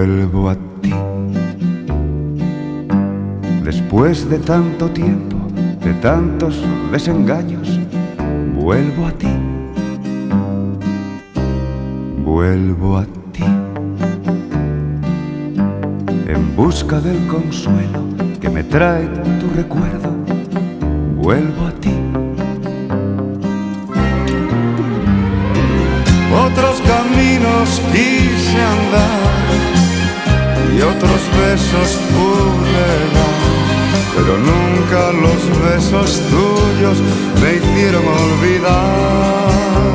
Vuelvo a ti. Después de tanto tiempo, de tantos desengaños, vuelvo a ti. Vuelvo a ti. En busca del consuelo que me trae tu recuerdo, vuelvo a ti. Otros caminos quise andar y otros besos pude dar, pero nunca los besos tuyos me hicieron olvidar.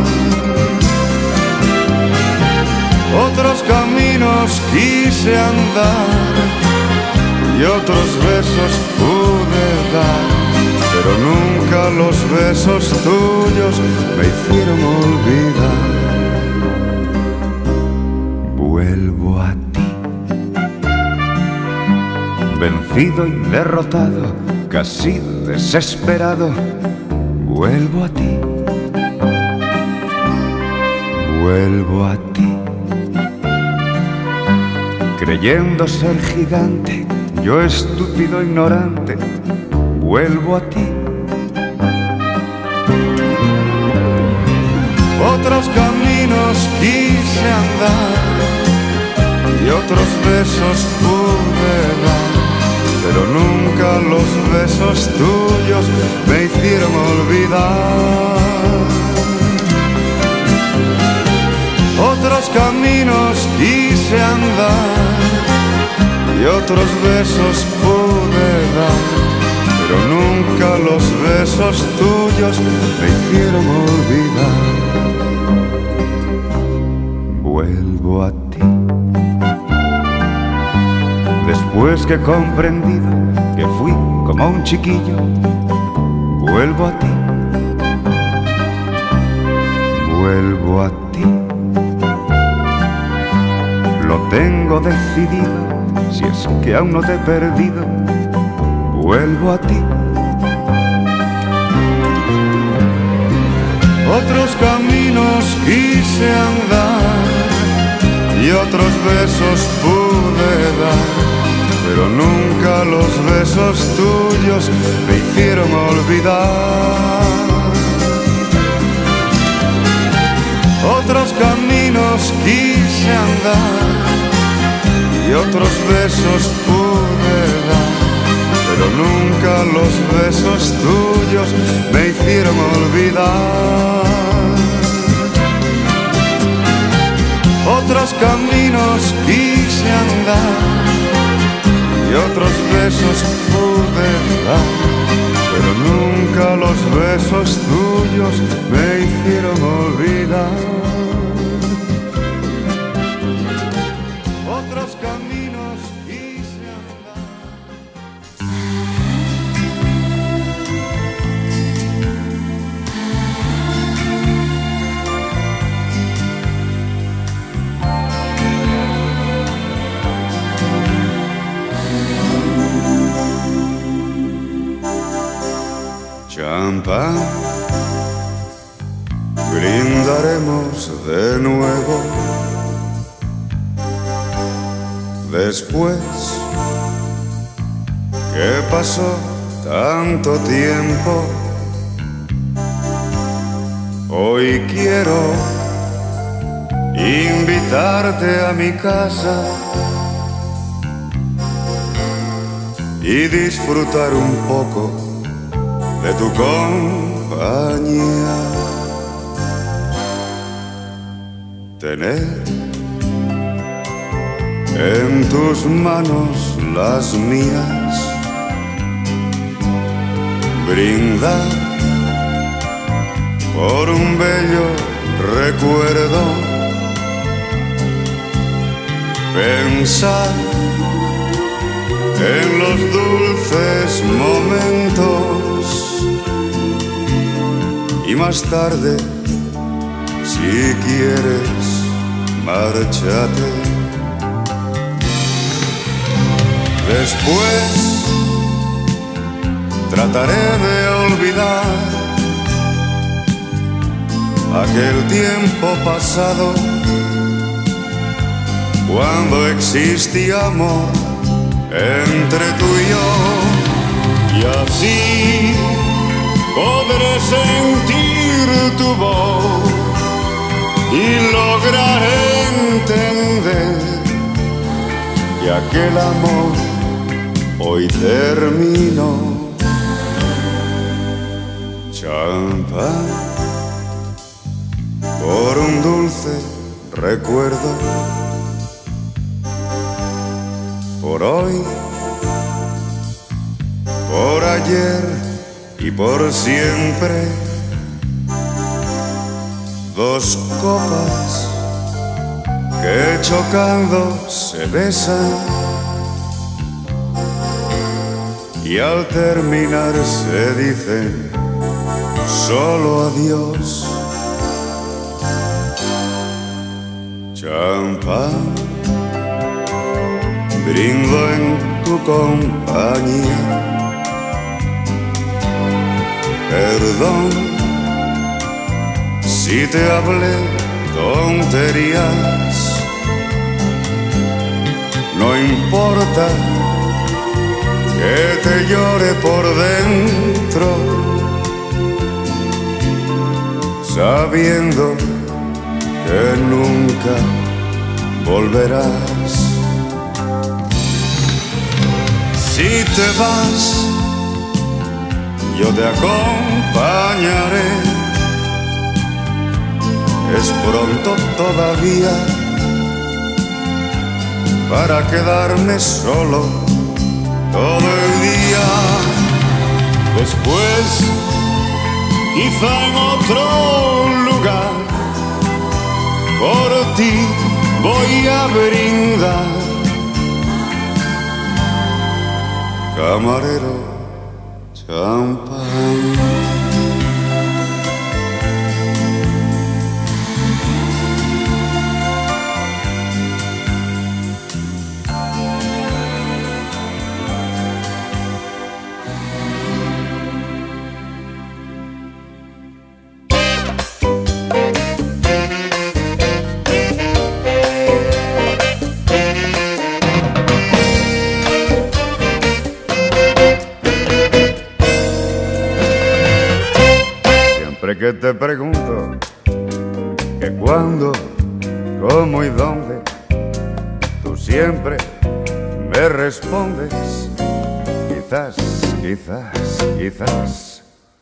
Otros caminos quise andar y otros besos pude dar, pero nunca los besos tuyos me hicieron olvidar. Vuelvo a ti. Vencido y derrotado, casi desesperado, vuelvo a ti. Vuelvo a ti. Creyendo ser gigante, yo estúpido ignorante, vuelvo a ti. Otros caminos quise andar y otros besos pude dar, pero nunca los besos tuyos me hicieron olvidar. Otros caminos quise andar y otros besos pude dar, pero nunca los besos tuyos me hicieron olvidar. Vuelvo a ti. Después que he comprendido que fui como un chiquillo, vuelvo a ti. Vuelvo a ti. Lo tengo decidido, si es que aún no te he perdido, vuelvo a ti. Otros caminos quise andar y otros besos pude dar, pero nunca los besos tuyos me hicieron olvidar. Otros caminos quise andar y otros besos pude dar, pero nunca los besos tuyos me hicieron olvidar. Otros caminos quise andar y otros besos pude dar, pero nunca los besos tuyos me hicieron olvidar. Otros caminos quise andar. Champán, brindaremos de nuevo. Después que pasó tanto tiempo, hoy quiero invitarte a mi casa y disfrutar un poco de tu compañía. Tener en tus manos las mías, brindar por un bello recuerdo, pensar en los dulces momentos y más tarde, si quieres, márchate. Después trataré de olvidar aquel tiempo pasado cuando existía amor entre tú y yo, y así podré sentir tu voz y lograr entender que aquel amor hoy terminó. Champán por un dulce recuerdo, por hoy, por ayer y por siempre. Dos copas que chocando se besan y al terminar se dicen solo adiós. Champán, brindo en tu compañía. Perdón si te hablé tonterías. No importa que te llore por dentro, sabiendo que nunca volverás. Si te vas, yo te acompañaré. Es pronto todavía para quedarme solo todo el día. Después, quizá en otro lugar, por ti voy a brindar. Camarero, champán. Que te pregunto que cuándo, cómo y dónde, tú siempre me respondes quizás, quizás, quizás.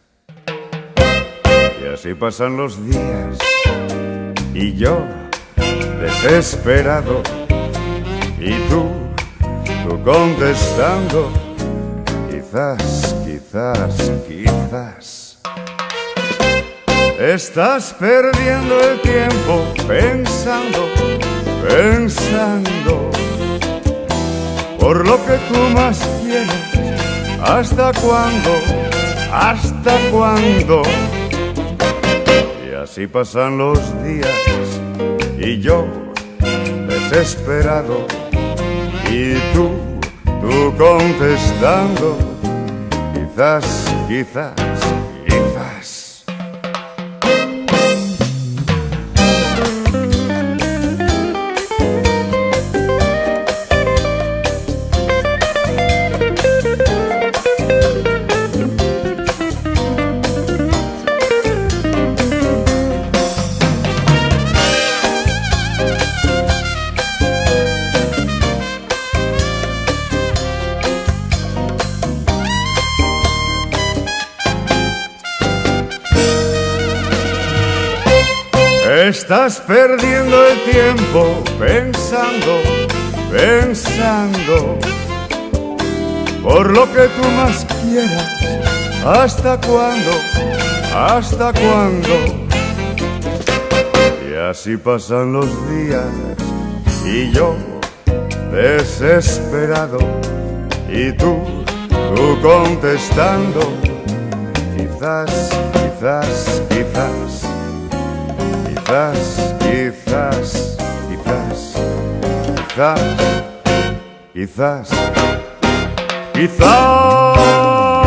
Y así pasan los días y yo desesperado y tú contestando quizás, quizás, quizás. Estás perdiendo el tiempo pensando, pensando por lo que tú más quieres. ¿Hasta cuándo? ¿Hasta cuándo? Y así pasan los días y yo desesperado y tú contestando quizás, quizás, quizás. Estás perdiendo el tiempo pensando, pensando por lo que tú más quieras. ¿Hasta cuándo? ¿Hasta cuándo? Y así pasan los días y yo desesperado y tú contestando quizás, quizás, quizás. Quizás, quizás, quizás, quizás, quizás, quizás.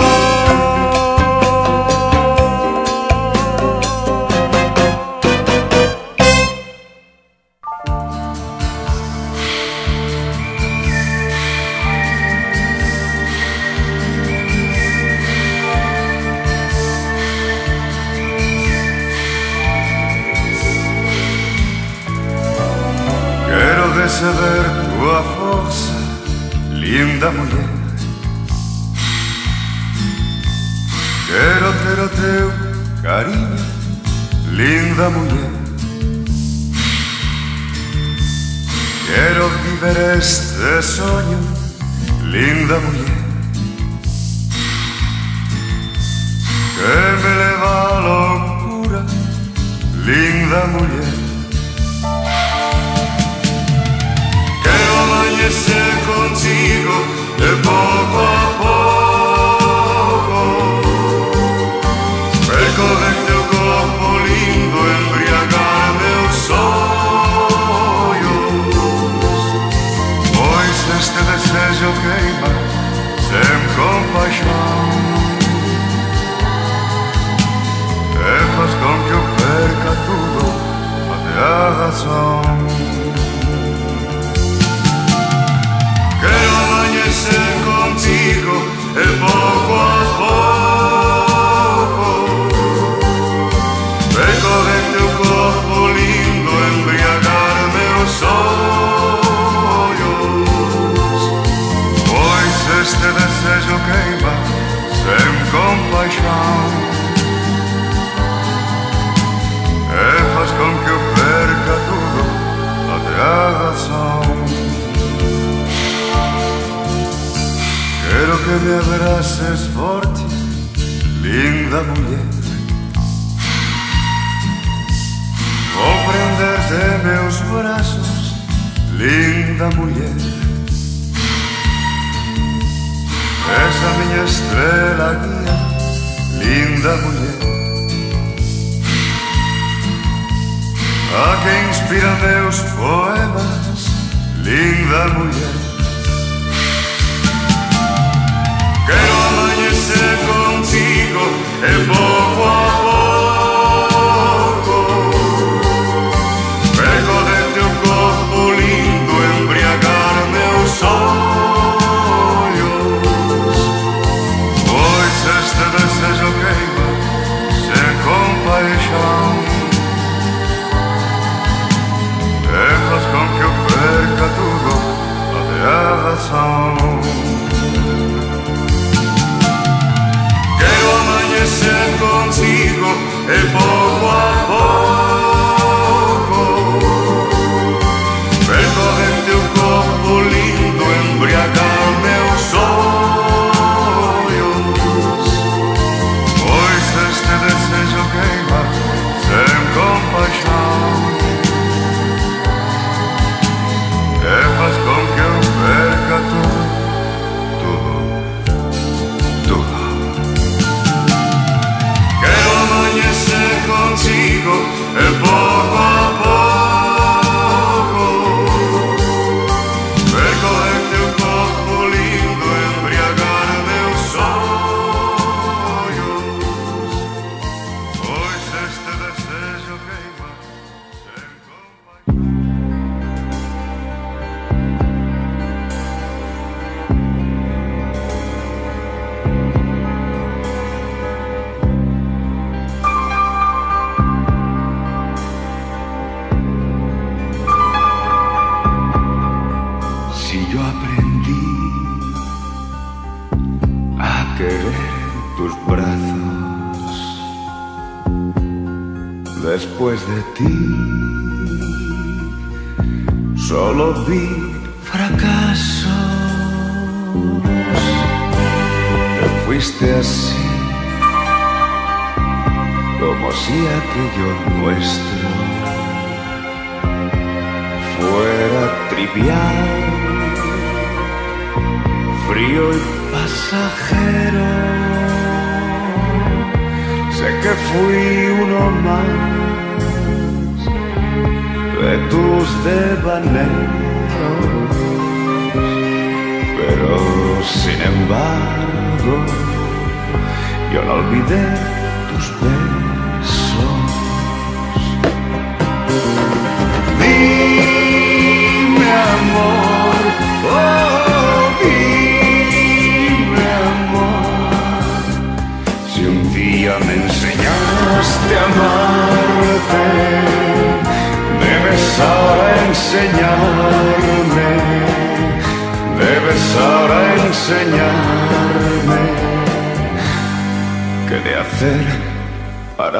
receber tua força, linda mulher. Quero ter o teu carinho, linda mulher. Quero viver este sonho, linda mulher, que me leva a loucura, linda mulher. Quero amanhecer contigo de pouco a pouco, percorrer teu corpo lindo, embriagar meus sonhos, pois este desejo queima sem compaixão e faz com que eu perca tudo, até a razão. Quero amanhecer contigo de pouco a pouco, percorrer teu corpo lindo, embriagar meus sonhos, pois este desejo queima sem compaixão e faz com que eu perca tudo, até a razão. Quero que me abraces forte, linda mulher. Vou prender-te em meus braços, linda mulher. És a minha estrela guia, linda mulher, a que inspira meus poemas, linda mulher. Quero amanhecer contigo de pouco a pouco, percorrer teu corpo lindo, embriagar meus sonhos, pois este desejo queima sem compaixão e faz com que eu perca tudo, até a razão. Quero amanhecer contigo de pouco a pouco, percorrer teu corpo lindo, embriagar meus sonhos, pois este desejo queima sem compaixão e faz com que eu perca tudo, tudo, tudo. Quero amanhecer contigo de pouco a pouco, percorrer teu corpo lindo, embriagar meus sonhos, pois este desejo queima sem compaixão. Si yo aprendí a querer tus brazos después de ti, solo vi fracasos. Te fuiste así, como si aquello nuestro fuera trivial, frío y pasajero. Sé que fui uno más de tus devaneos, pero sin embargo yo no olvidé tus besos. Dime amor, oh dime amor, si un día me enseñaste a amarte, me besaste ahora enseñarme, debes ahora enseñarme qué de hacer para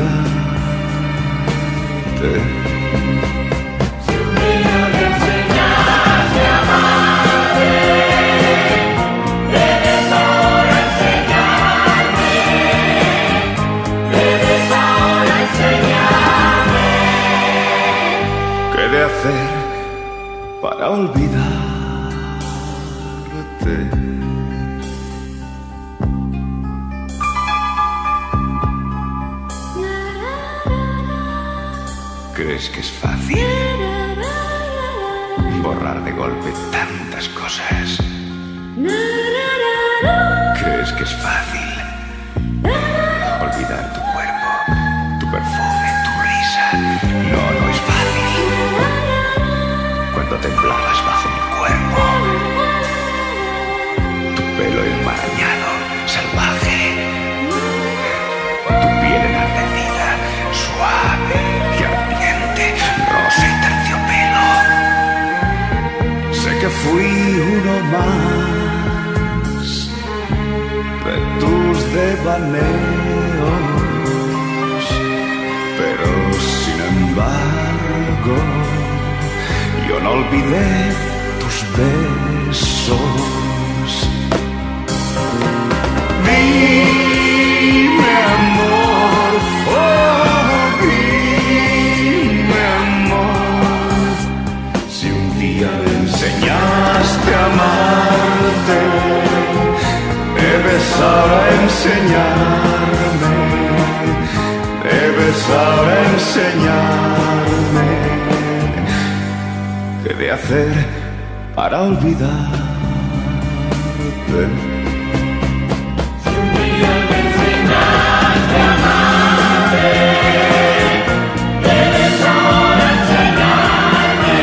olvidarte. Si un día me enseñaste a amarte, debes ahora enseñarme, debes ahora enseñarme ¿Qué de hacer para olvidarte? ¿Crees que es fácil borrar de golpe tantas cosas? ¿Crees que es fácil olvidar tu cuerpo, tu perfume, tu risa? No, no es fácil. Cuando temblabas bajo mi cuerpo, tu pelo enmarañado, salvaje, tu piel enardecida, suave y ardiente, rosa y terciopelo. Sé que fui uno más de tus devaneos, pero sin embargo yo no olvidé tus besos. Dime amor, oh dime amor, si un día me enseñaste a amarte, debes ahora enseñarme, debes ahora enseñarme qué de hacer para olvidarte. Si un día me enseñaste a amarte, debes ahora enseñarme,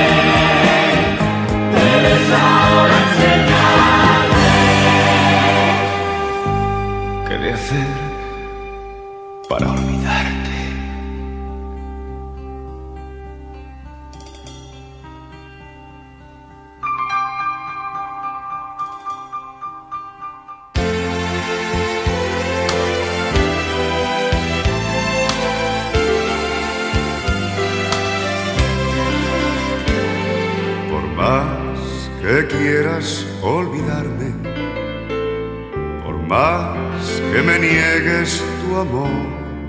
debes ahora enseñarme ¿Qué de hacer para olvidarte? Por más que quieras olvidarme, por más que me niegues tu amor,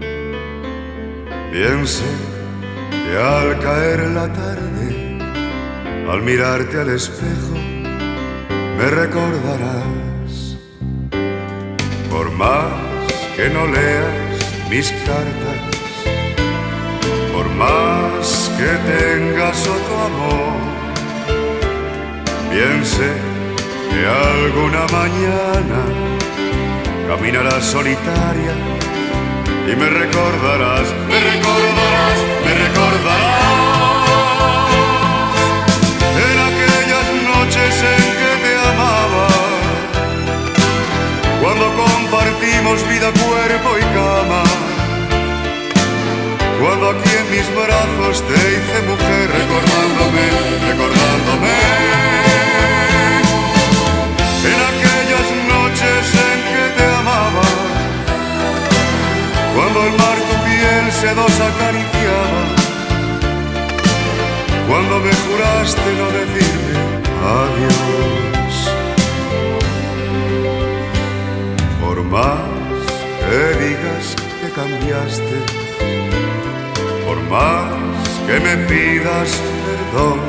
bien sé que al caer la tarde, al mirarte al espejo, me recordarás. Por más que no leas mis cartas, por más que tengas otro amor, bien sé que alguna mañana caminarás solitaria y me recordarás, me recordarás, me recordarás en aquellas noches en que te amaba, cuando compartimos vida, cuerpo y cama, cuando aquí en mis brazos te hice mujer, recordándome, recordándome en aquellas noches en que te amaba, cuando el mar tu piel sedosa acariciaba, cuando me juraste no decirme adiós. Por más que digas que cambiaste, por más que me pidas perdón,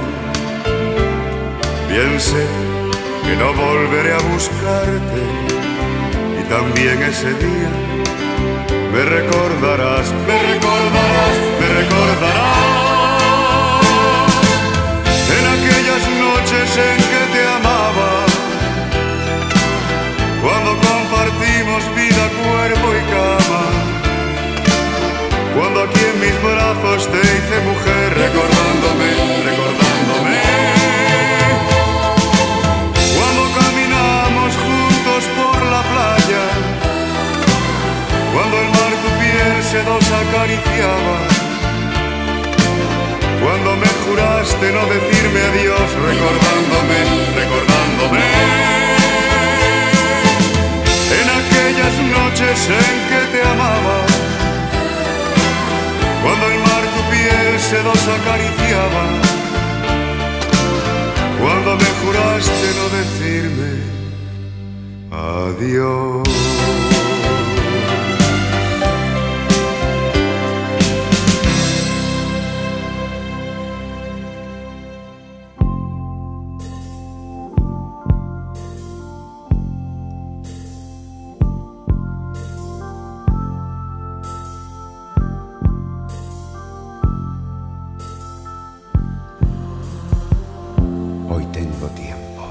bien sé que no volveré a buscarte, y también ese día me recordarás, me recordarás, me recordarás en aquellas noches en que te amaba, cuando compartimos vida, cuerpo y cama, cuando aquí en mis brazos te hice mujer, recordándome, recordándome, cuando caminamos juntos por la playa, cuando el mar tu piel sedosa acariciaba, cuando me juraste no decirme adiós, recordándome en aquellas noches en que te amaba, cuando el mar tu piel sedosa acariciaba, cuando me juraste no decirme adiós. Hoy tengo tiempo.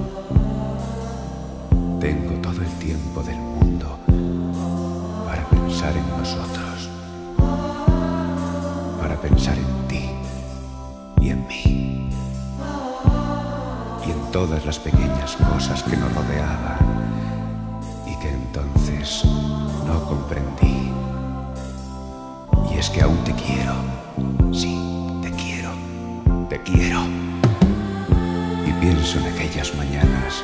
Tengo todo el tiempo del mundo para pensar en nosotros, para pensar en ti y en mí y en todas las pequeñas cosas que nos rodeaban y que entonces no comprendí. Y es que aún te quiero, sí, te quiero, te quiero. Y pienso en aquellas mañanas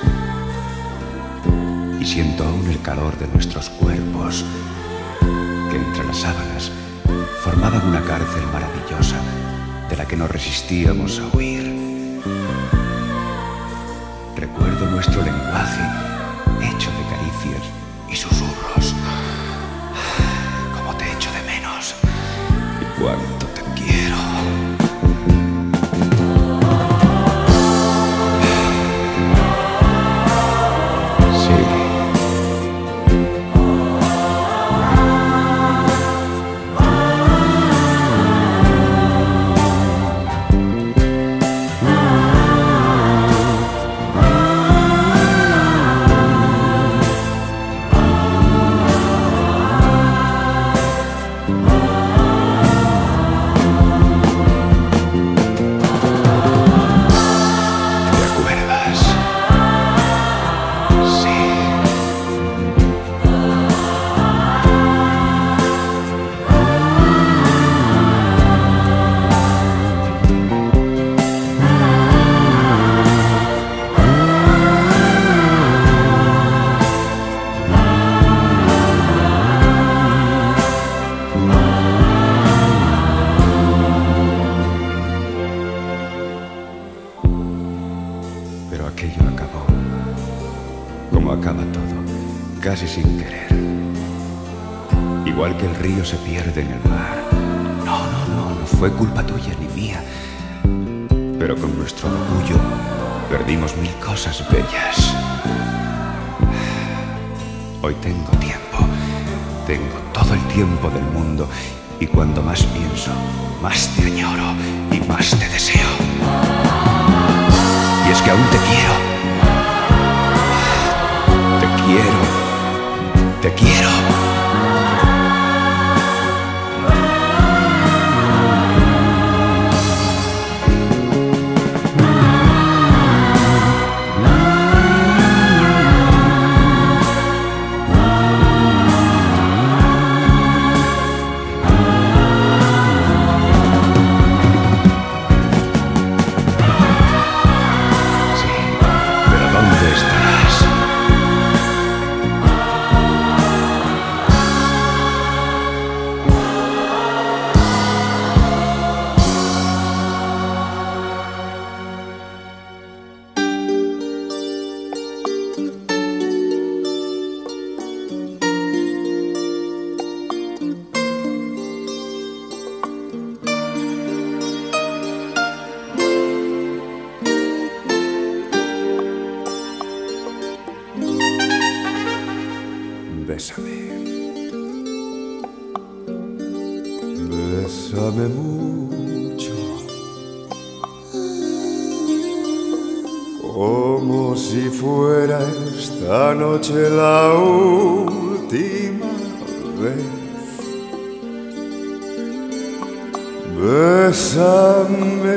y siento aún el calor de nuestros cuerpos que entre las sábanas formaban una cárcel maravillosa de la que no resistíamos a huir. Recuerdo nuestro lenguaje hecho de caricias y susurros. Cómo te echo de menos y cuánto te quiero. Pero aquello acabó, como acaba todo, casi sin querer. Igual que el río se pierde en el mar. No fue culpa tuya ni mía. Pero con nuestro orgullo perdimos mil cosas bellas. Hoy tengo tiempo, tengo todo el tiempo del mundo. Y cuando más pienso, más te añoro y más te deseo. Y es que aún te quiero. Te quiero. Te quiero. Bésame, bésame mucho, como si fuera esta noche la última vez. Bésame,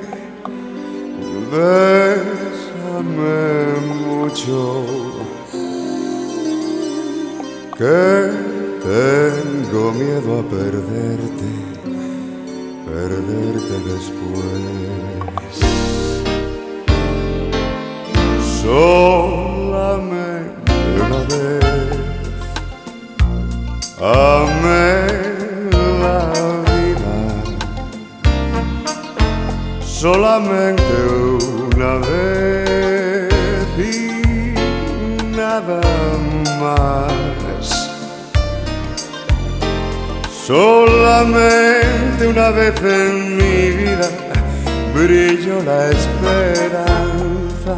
bésame mucho, que tengo miedo a perderte después. solamente una vez amé la vida, solamente una vez y nada más. Solamente una vez en mi vida brilló la esperanza,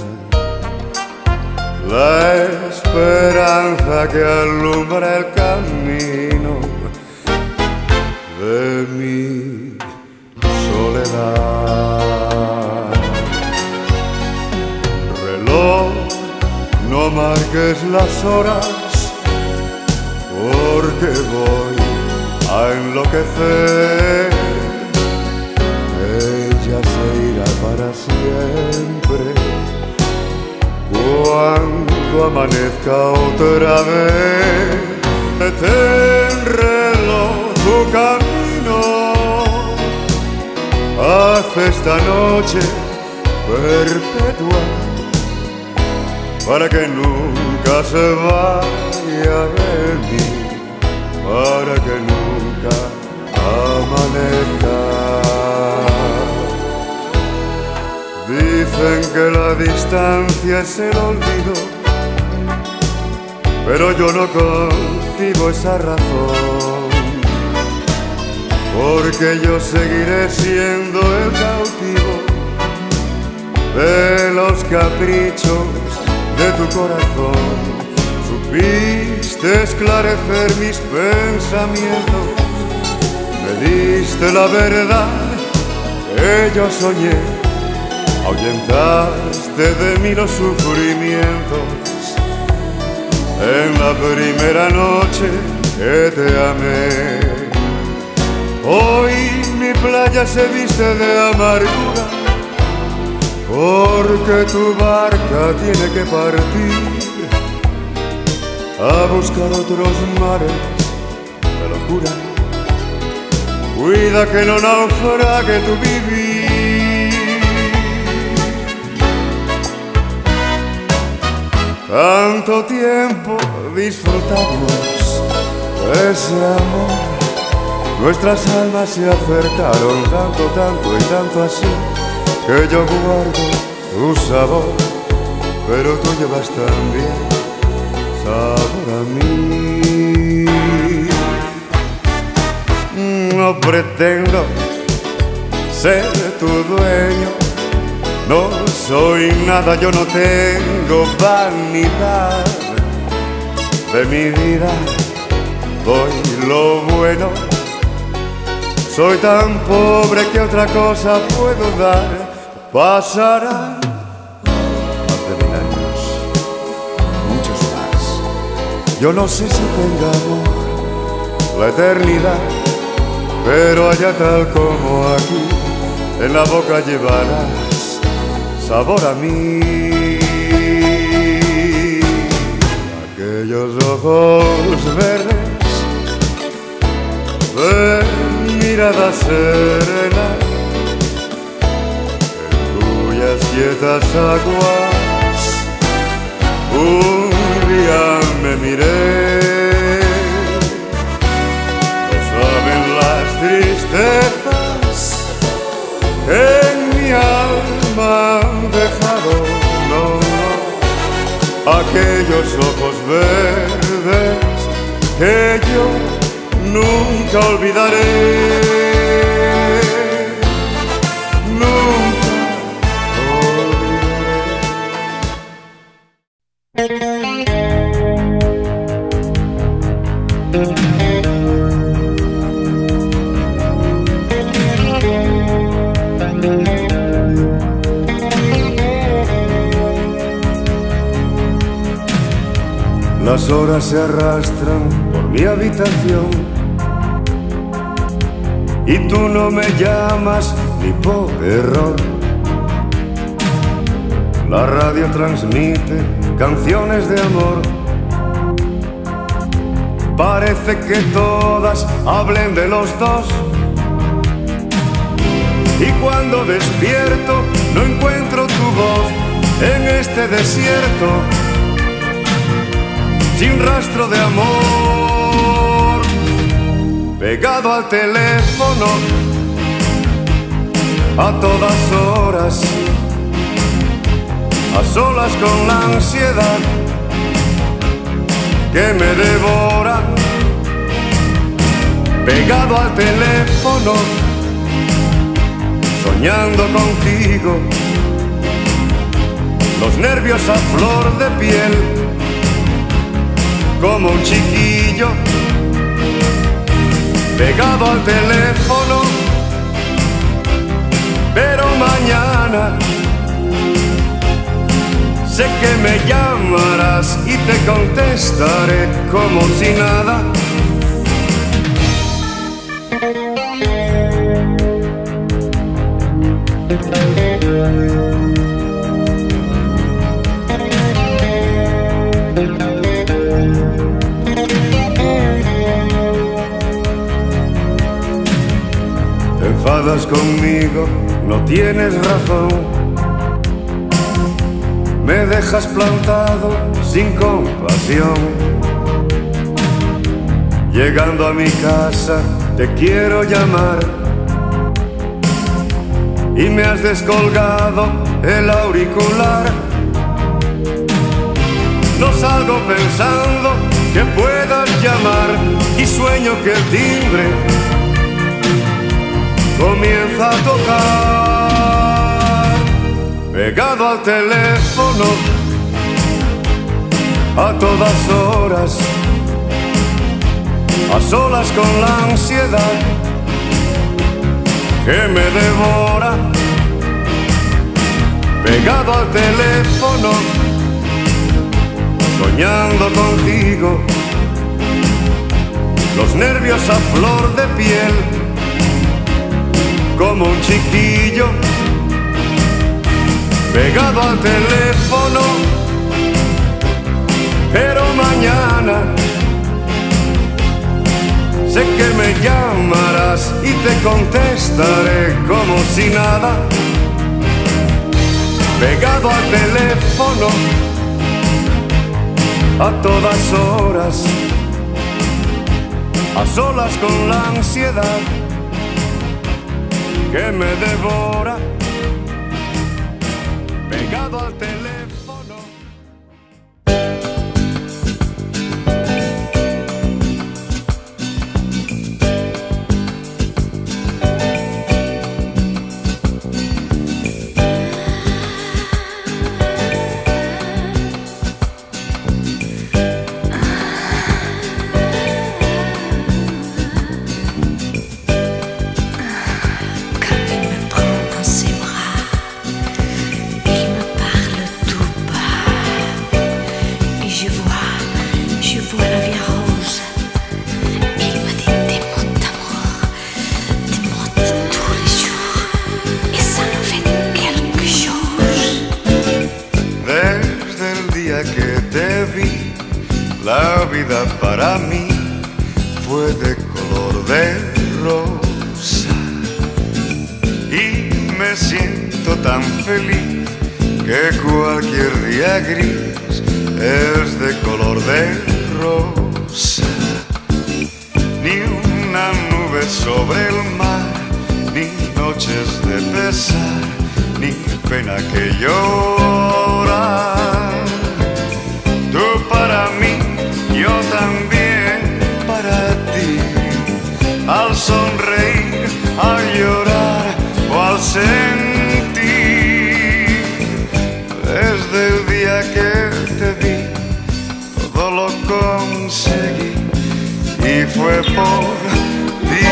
la esperanza que alumbra el camino de mi soledad. Reloj, no marques las horas, porque voy a enloquecer. Ella se irá para siempre cuando amanezca otra vez. Detén, reloj, tu camino, haz esta noche perpetua para que nunca se vaya de mí, para que nunca amanezca. Dicen que la distancia es el olvido, pero yo no concibo esa razón, porque yo seguiré siendo el cautivo de los caprichos de tu corazón. Supiste esclarecer mis pensamientos, me diste la verdad que yo soñé, ahuyentaste de mí los sufrimientos en la primera noche que te amé. Hoy mi playa se viste de amargura, porque tu barca tiene que partir a buscar otros mares de locura. Cuida que no naufrague tu vivir. Tanto tiempo disfrutamos de ese amor, nuestras almas se acercaron tanto, tanto y tanto así, que yo guardo tu sabor, pero tú llevas también sabor a mí. No pretendo ser tu dueño, no soy nada, yo no tengo vanidad. De mi vida doy lo bueno, soy tan pobre que otra cosa puedo dar. Pasarán más de 1000 años, muchos más. Yo no sé si tenga amor la eternidad, pero allá tal como aquí, en la boca llevarás sabor a mí. Aquellos ojos verdes de mirada serena, en cuyas quietas aguas un día me miré. No saben las tristezas que en mi alma han dejado, no, no, aquellos ojos verdes que yo nunca olvidaré, nunca Las horas se arrastran por mi habitación y tú no me llamas ni por error. La radio transmite canciones de amor, parece que todas hablen de los dos. y cuando despierto no encuentro tu voz en este desierto, sin rastro de amor, pegado al teléfono a todas horas, a solas con la ansiedad que me devora, pegado al teléfono, soñando contigo, los nervios a flor de piel, como un chiquillo, pegado al teléfono, pero mañana sé que me llamarás y te contestaré como si nada. Te enfadas conmigo, no tienes razón. Me dejas plantado sin compasión. Llegando a mi casa te quiero llamar y me has descolgado el auricular. No salgo pensando que puedas llamar y sueño que el timbre comienza a tocar, pegado al teléfono a todas horas, a solas con la ansiedad que me devora, pegado al teléfono, soñando contigo, los nervios a flor de piel, como un chiquillo, pegado al teléfono, pero mañana sé que me llamarás y te contestaré como si nada, pegado al teléfono a todas horas, a solas con la ansiedad que me devora, pegado al teléfono. La vida para mí fue de color de rosa y me siento tan feliz que cualquier día gris es de color de rosa. Ni una nube sobre el mar, ni noches de pesar, ni pena que llorar. Tú para mí, yo también para ti, al sonreír, al llorar o al sentir. Desde el día que te vi, todo lo conseguí y fue por ti.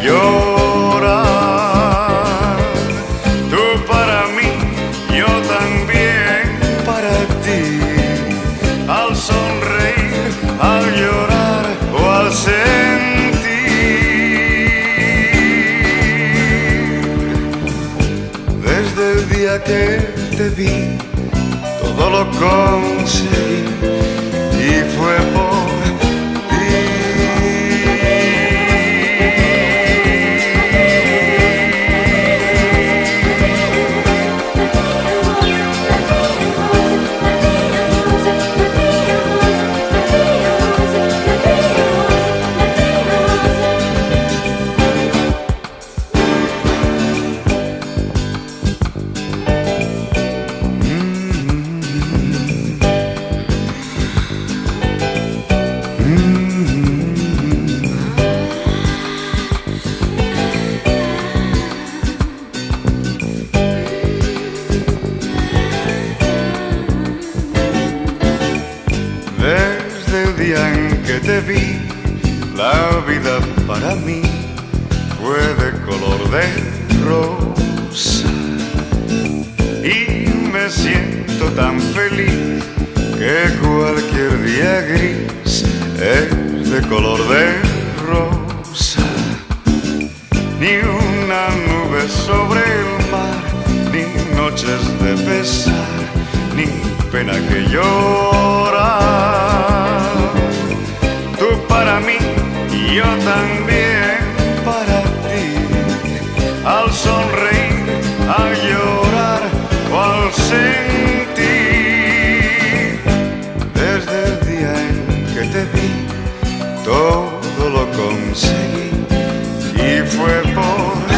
llorar. Tú para mí, yo también para ti. Al sonreír, al llorar o al sentir. Desde el día que te vi, todo lo conseguí y fue por ti. Desde el día en que te vi, la vida para mí fue de color de rosa. Y me siento tan feliz que cualquier día gris es de color de rosa. Ni una nube sobre el mar, ni noches de pesar, ni pena que llorar. Tú para mí y yo también para ti. Al sonreír, al llorar o al sentir. Desde el día en que te vi, todo lo conseguí y fue por ti.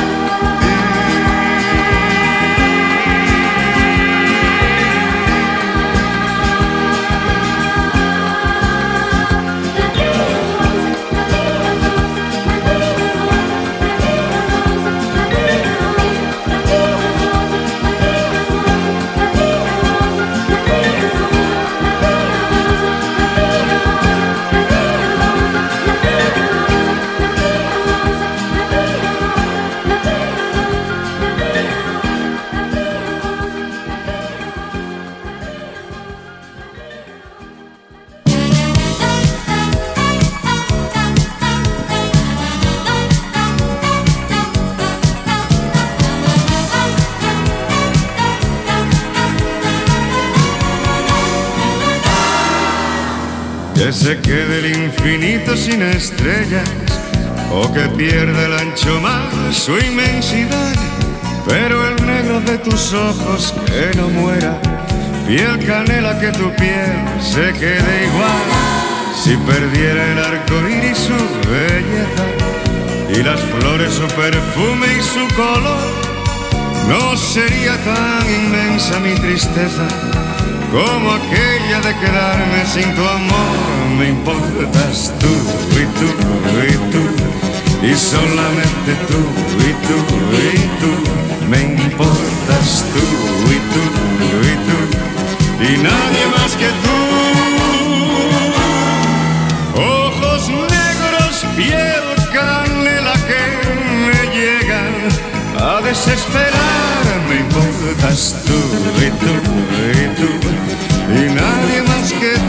Que se quede el infinito sin estrellas, o que pierda el ancho mar su inmensidad, pero el negro de tus ojos que no muera, piel canela que tu piel se quede igual. Si perdiera el arco iris su belleza, y las flores su perfume y su color, no sería tan inmensa mi tristeza como aquella de quedarme sin tu amor. Me importas tú y tú y tú, y solamente tú y tú y tú. Me importas tú y tú y tú, y nadie más que tú. Ojos negros, piel canela que me llegan a desesperar. Me importas tú y tú y tú, y nadie más que tú.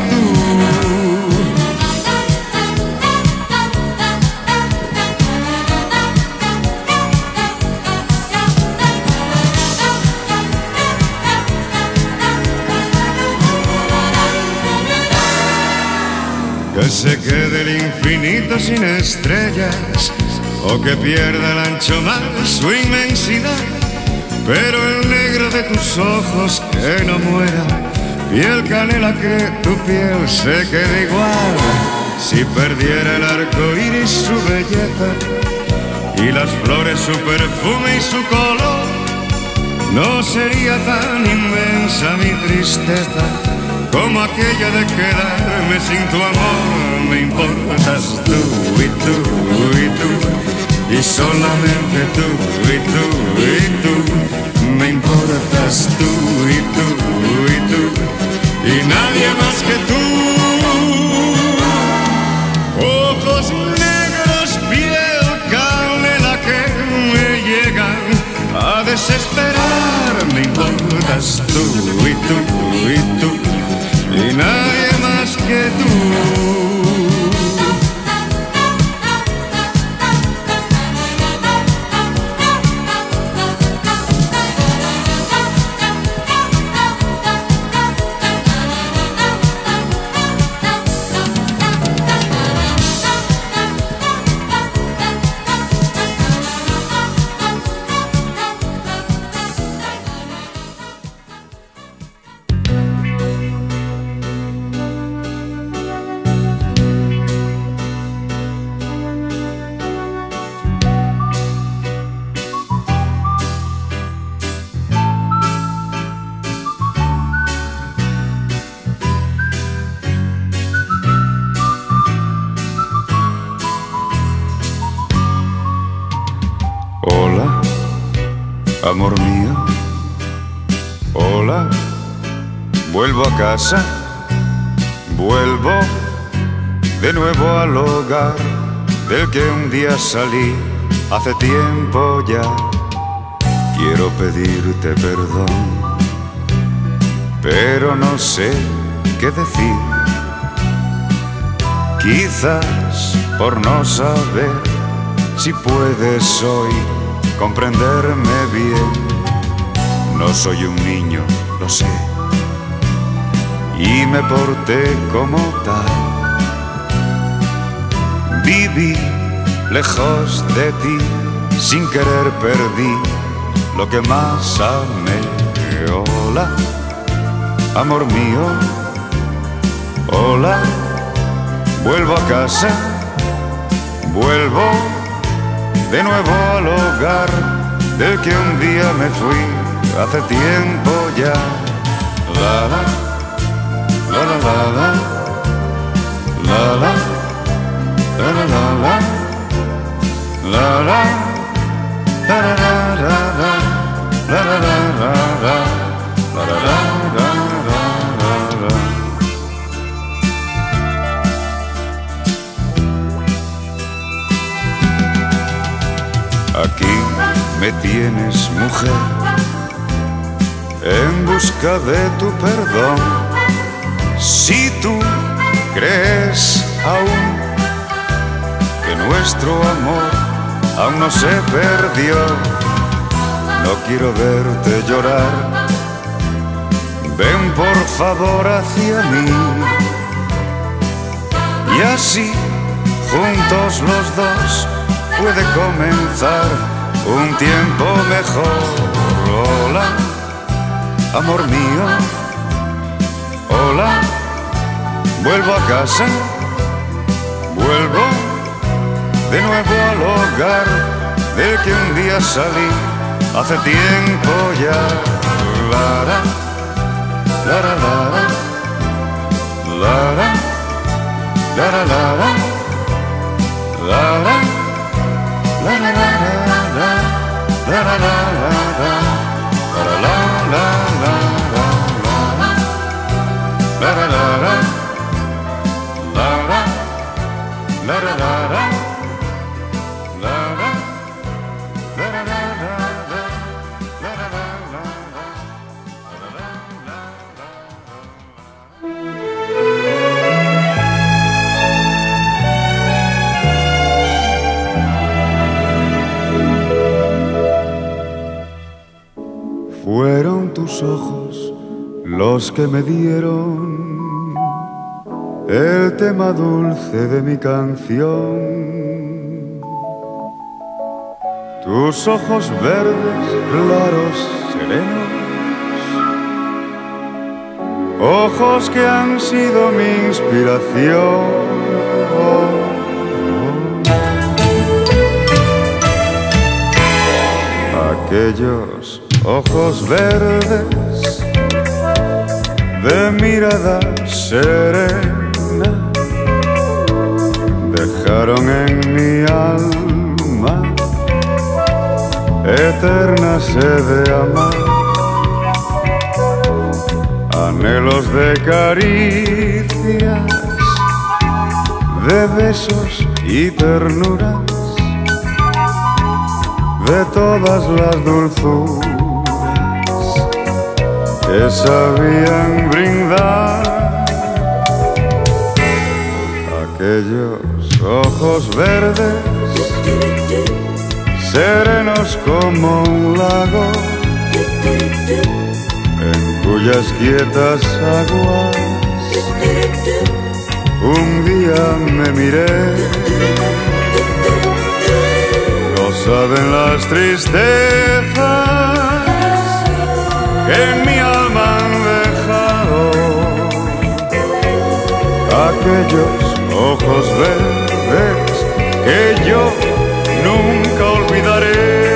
Que se quede el infinito sin estrellas, o que pierda el ancho mar su inmensidad, pero el negro de tus ojos que no muera, piel canela que tu piel se quede igual. Si perdiera el arco iris su belleza, y las flores su perfume y su color, no sería tan inmensa mi tristeza como aquella de quedarme sin tu amor. Me importas tú y tú y tú, y solamente tú y tú y tú. Me importas tú y tú y tú, y nadie más que tú. Ojos negros, piel canela Amor mío, hola, vuelvo a casa, vuelvo de nuevo al hogar del que un día salí hace tiempo ya. Quiero pedirte perdón, pero no sé qué decir. Quizás por no saber si puedes hoy comprenderme bien. No soy un niño, lo sé, y me porté como tal. Viví lejos de ti, sin querer perdí lo que más amé. Hola, amor mío, hola, vuelvo a casa, vuelvo de nuevo al hogar del que un día me fui hace tiempo ya. La la, la la la la, la la, la la la la, la la, la la la la, la la la la, la la la la. Aquí me tienes, mujer, en busca de tu perdón. Si tú crees aún que nuestro amor aún no se perdió, no quiero verte llorar. Ven por favor hacia mí, y así juntos los dos puede comenzar un tiempo mejor. Hola, amor mío, hola, vuelvo a casa, vuelvo de nuevo al hogar del que un día salí hace tiempo ya. Lara, lara, lara, lara, lara, lara, lara. La la la la la, la la la la, la la la la, la la la la, la la, la la la la, la la, la la la la, la la la la. Fueron tus ojos los que me dieron el tema dulce de mi canción. Tus ojos verdes, claros, serenos, ojos que han sido mi inspiración. Aquellos ojos verdes de mirada serena dejaron en mi alma eterna sed de amar, anhelos de caricias, de besos y ternuras, de todas las dulzuras que sabían brindar. Aquellos ojos verdes, serenos como un lago, en cuyas quietas aguas un día me miré. No saben las tristezas que en mi alma han dejado aquellos ojos verdes que yo nunca olvidaré.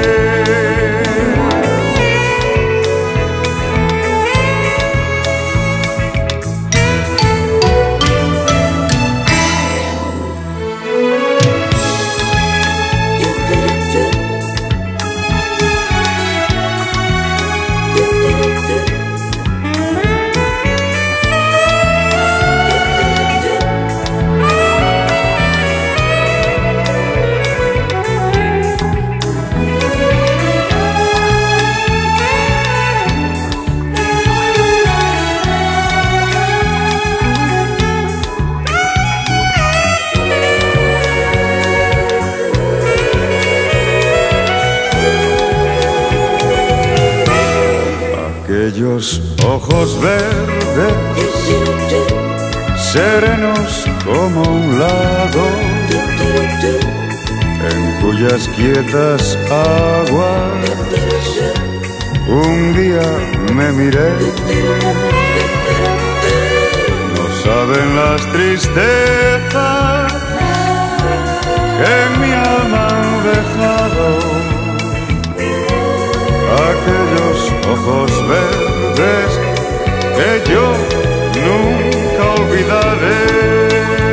aquellos ojos verdes, serenos como un lago, en cuyas quietas aguas un día me miré. No saben las tristezas que en mi alma han dejado aquellos ojos verdes que yo nunca olvidaré.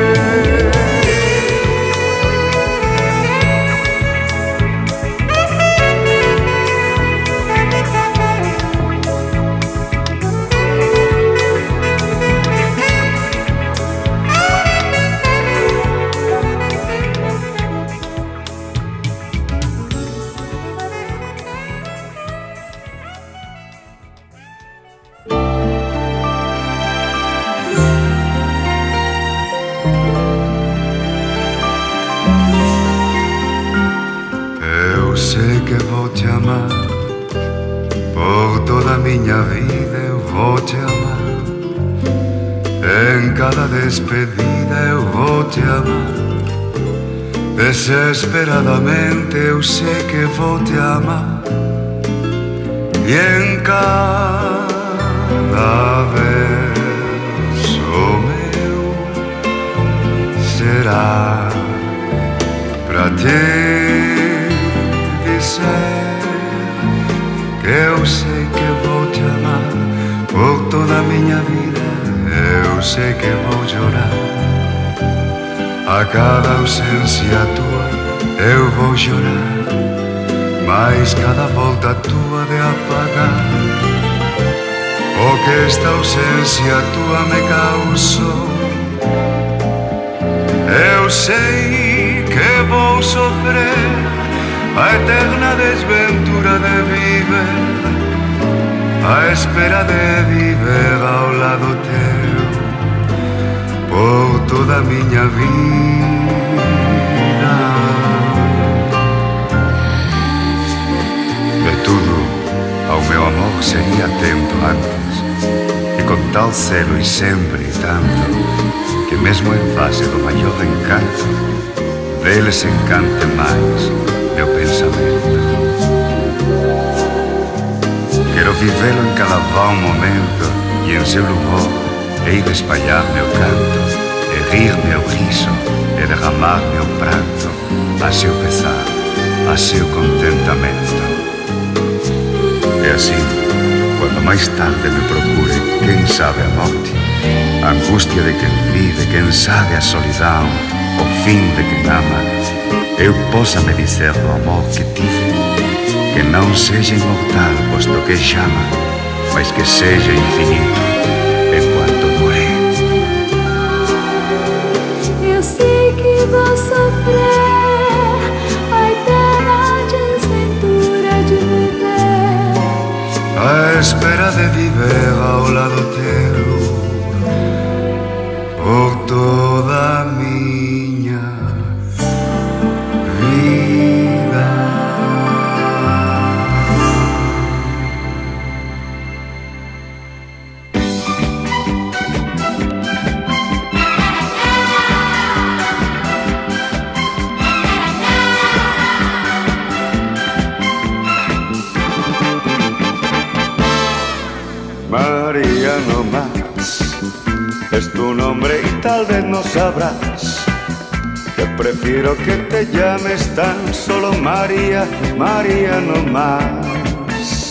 Minha vida eu vou te amar, em cada despedida eu vou te amar, desesperadamente eu sei que vou te amar, e em cada verso meu será pra te dizer que eu sei que vou te amar por toda a minha vida. Eu sei que vou chorar a cada ausência tua, eu vou chorar, mas cada volta tua de apagar o que esta ausência tua me causou. Eu sei que vou sofrer a eterna desventura de viver, a espera de viver ao lado teu por toda a minha vida. De tudo ao meu amor seria atento antes, e com tal celo e sempre e tanto, que mesmo em face do maior encanto, dele se encante mais meu pensamento. Quero vivê-lo em cada vão momento, e em seu louvor hei de espalhar meu canto, e rir meu riso, e derramar meu pranto, a seu pesar, a seu contentamento. E assim, quando mais tarde me procure, quem sabe a morte, a angústia de quem vive, quem sabe a solidão, o fim de quem ama, eu possa me dizer do amor que tive, que não seja imortal, posto que chama, mas que seja infinito, enquanto durer. Eu sei que vou sofrer a eterna desventura de viver, A espera de viver ao lado teu por toda a minha vida. María no más es tu nombre y tal vez no sabrás que prefiero que te llames tan solo María, María no más.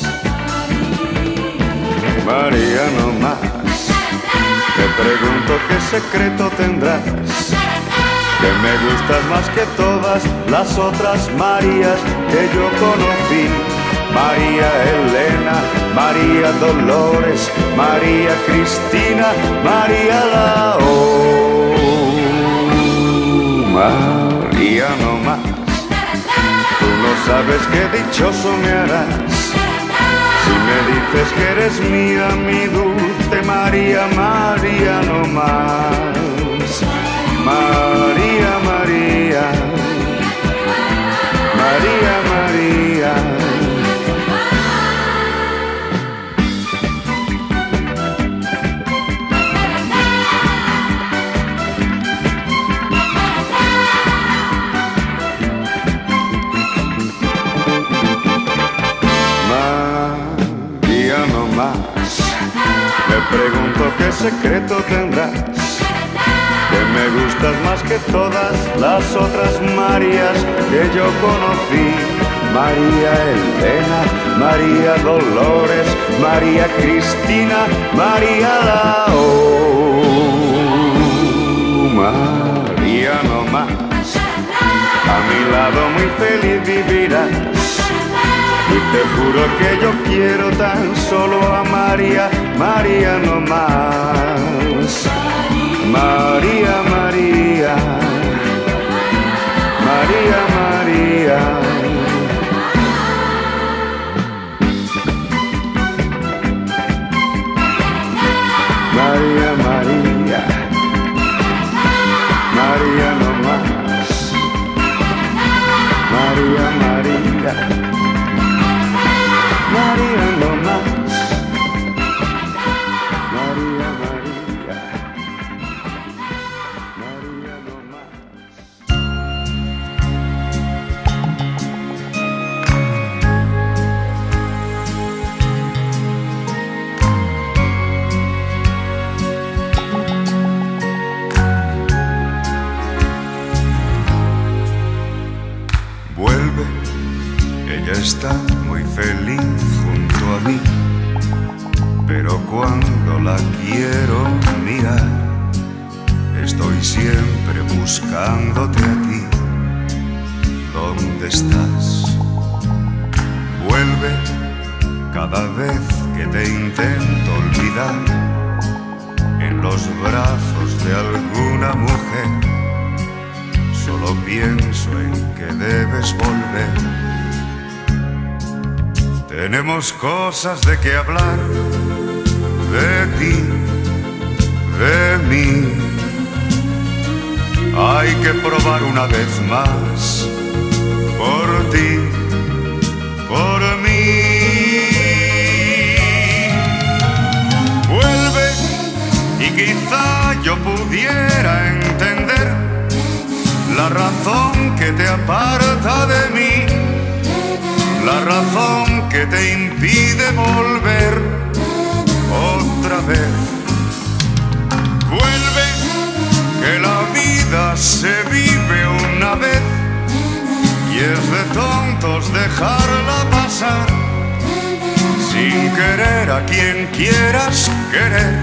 María no más. Me pregunto qué secreto tendrás, que me gustas más que todas las otras Marías que yo conocí. María Elena, María Dolores, María Cristina, María Lao. María no más. Tú no sabes qué dichoso me harás si me dices que eres mía, mi dulce María, María no más. María, María, María, María. qué secreto tendrás, que me gustas más que todas las otras Marías que yo conocí. María Elena, María Dolores, María Cristina, María Lao. María no más, a mi lado muy feliz vivirás. Y te juro que yo quiero tan solo a María, María no más. María, María, María, María. María, María, María no más. María, María, María no más. María, María, María no más. Vuelve, ella está muy feliz junto a mí, pero cuando la quiero mirar, estoy siempre buscándote a ti. ¿Dónde estás? Vuelve cada vez que te intento olvidar, en los brazos de alguna mujer. Solo pienso en que debes volver. Tenemos cosas de qué hablar, de ti, de mí. Hay que probar una vez más, por ti, por mí. Vuelve y quizá yo pudiera entender la razón que te aparta de mí, la razón que te impide volver otra vez. Vuelve, que la vida se vive una vez y es de tontos dejarla pasar sin querer a quien quieras querer.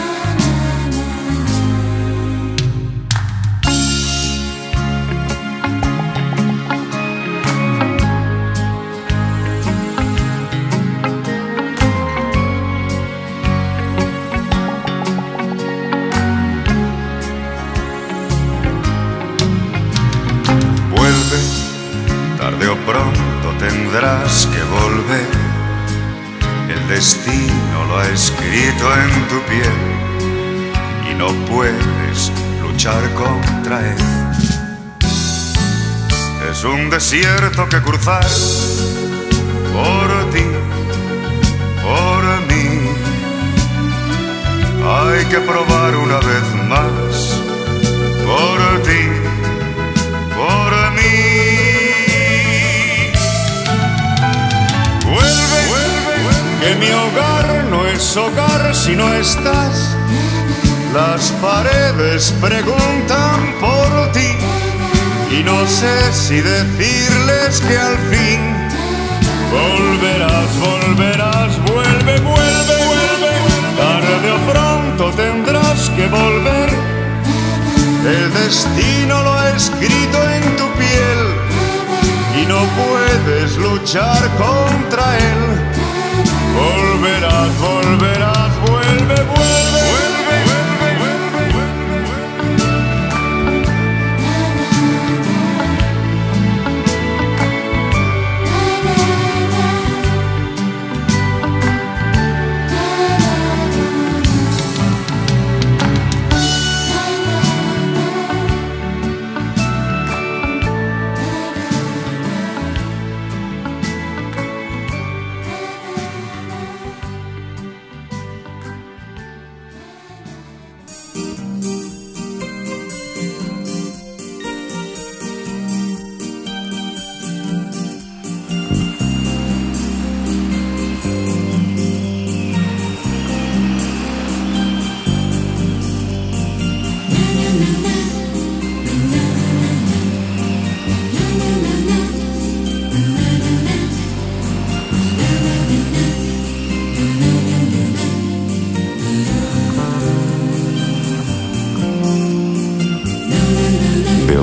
Tarde o pronto tendrás que volver. El destino lo ha escrito en tu piel y no puedes luchar contra él. Es un desierto que cruzar por ti, por mí. Hay que probar una vez más por ti, por mí. Que mi hogar no es hogar si no estás. Las paredes preguntan por ti y no sé si decirles que al fin volverás, volverás, vuelve, vuelve, vuelve. Tarde o pronto tendrás que volver. El destino lo ha escrito en tu piel y no puedes luchar contra él. Volverás, volverás, vuelve, vuelve, vuelve, vuelve, vuelve,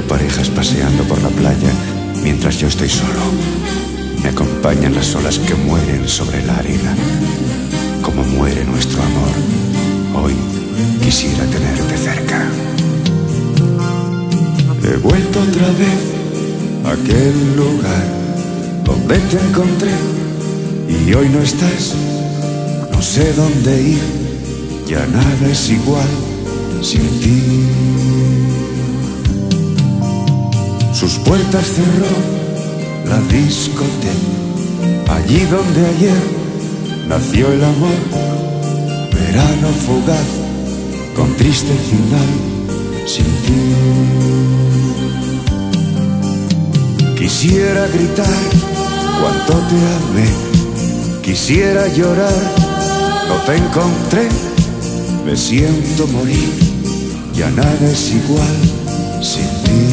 parejas paseando por la playa mientras yo estoy solo. Me acompañan las olas que mueren sobre la arena. Como muere nuestro amor, hoy quisiera tenerte cerca. He vuelto otra vez a aquel lugar donde te encontré y hoy no estás. No sé dónde ir, ya nada es igual sin ti. Sus puertas cerró la discoteca, allí donde ayer nació el amor. Verano fugaz, con triste final, sin ti. Quisiera gritar cuánto te amé, quisiera llorar, no te encontré. Me siento morir, ya nada es igual sin ti.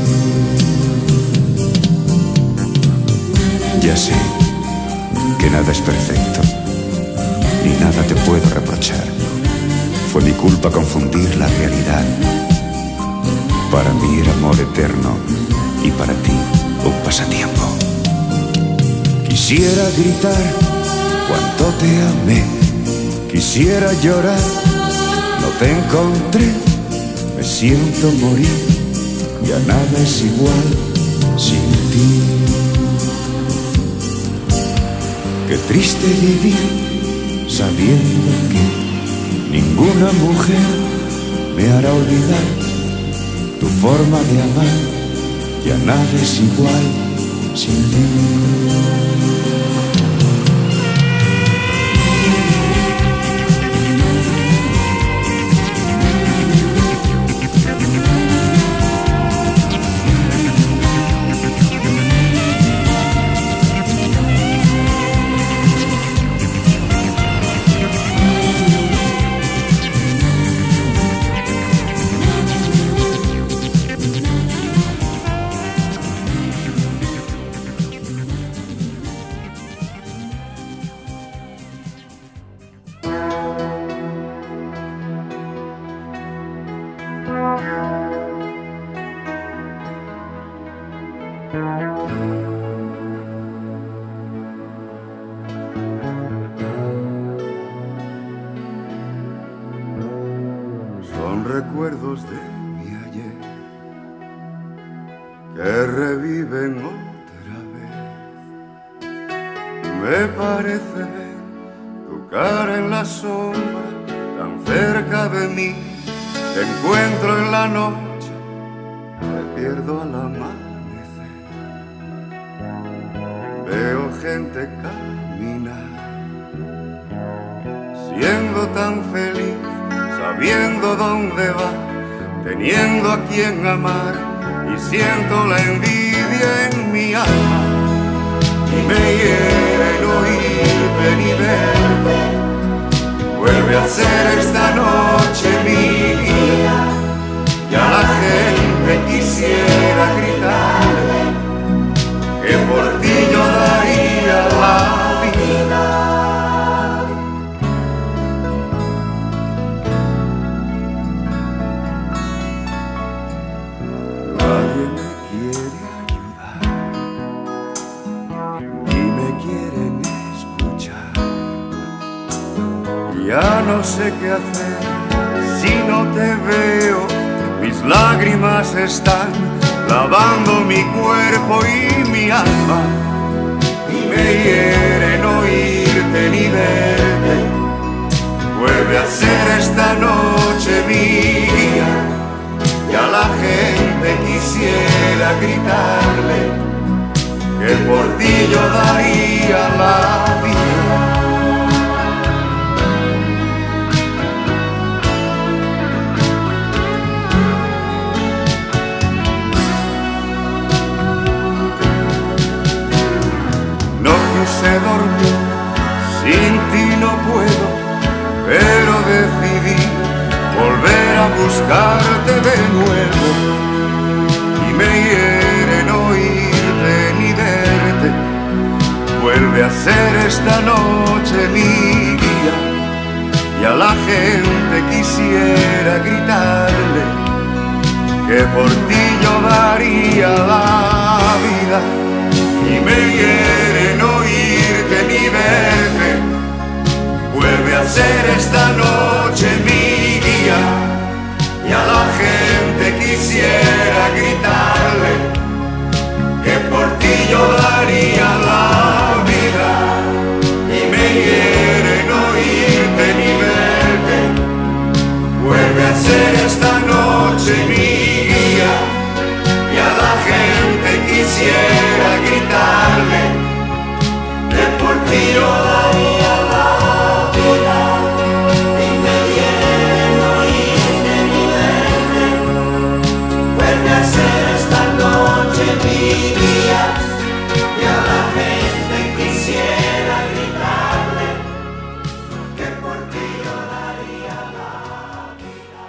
Ya sé que nada es perfecto, ni nada te puedo reprochar. Fue mi culpa confundir la realidad. Para mí era amor eterno y para ti un pasatiempo. Quisiera gritar cuánto te amé, quisiera llorar, no te encontré. Me siento morir, ya nada es igual sin ti. Qué triste vivir sabiendo que ninguna mujer me hará olvidar tu forma de amar. Ya nada es igual sin ti. Son recuerdos de mi ayer que reviven otra vez. Me parece ver tu cara en la sombra, tan cerca de mí. Te encuentro en la noche, me pierdo al amanecer. Veo gente caminar, siendo tan feliz, sabiendo dónde va, teniendo a quien amar, y siento la envidia en mi alma, y me hiere no oírte ni verte. Vuelve a ser esta noche mi día, y a la gente quisiera gritarle que por ti yo daría la vida. Nadie me quiere ayudar, ni me quieren escuchar. Ya no sé qué hacer si no te veo. Mis lágrimas están lavando mi cuerpo y mi alma, y me hiere no oírte ni verte. Vuelve a ser esta noche mi día, y a la gente quisiera gritarle que por ti yo daría la vida. No quise dormir, sin ti no puedo, pero decidí volver a buscarte de nuevo, y me hiere no oírte ni verte. Vuelve a ser esta noche mi día, y a la gente quisiera gritarle que por ti yo daría me hiere no oírte ni verte. Vuelve a ser esta noche mi guía, y a la gente quisiera gritarle que por ti yo daría la vida. Y me hiere no oírte ni verte. Vuelve a ser esta noche mi guía, y a la gente quisiera gritarle que por ti yo daría la vida. Y me hiere no oírte ni verte. Vuelve a ser esta noche mi guía, y a la gente quisiera gritarle que por ti yo daría la vida.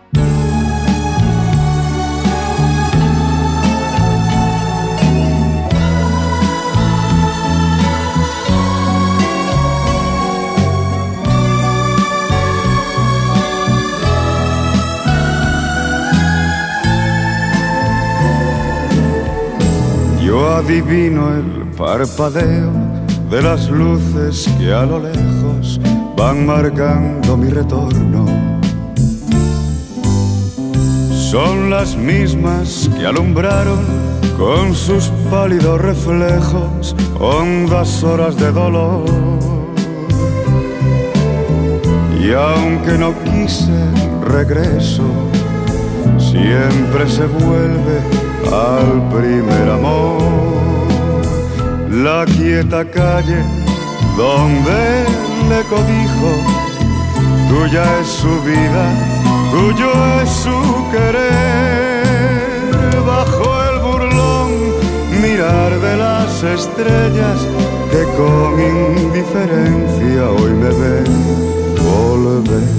Yo adivino el parpadeo de las luces que a lo lejos van marcando mi retorno. Son las mismas que alumbraron con sus pálidos reflejos hondas horas de dolor. Y aunque no quise regreso, siempre se vuelve al primer amor. La quieta calle donde le codijo, tuya es su vida, tuyo es su querer. Bajo el burlón mirar de las estrellas que con indiferencia hoy me ven volver.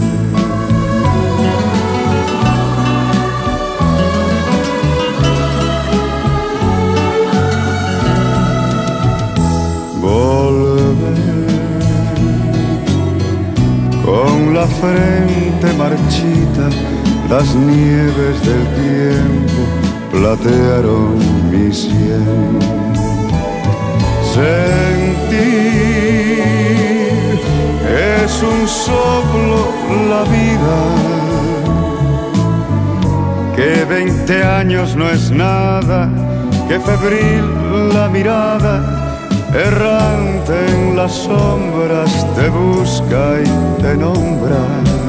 Con la frente marchita, las nieves del tiempo platearon mi sien. Sentir es un soplo la vida, que 20 años no es nada, que febril la mirada, errante en las sombras, te busca y te nombra.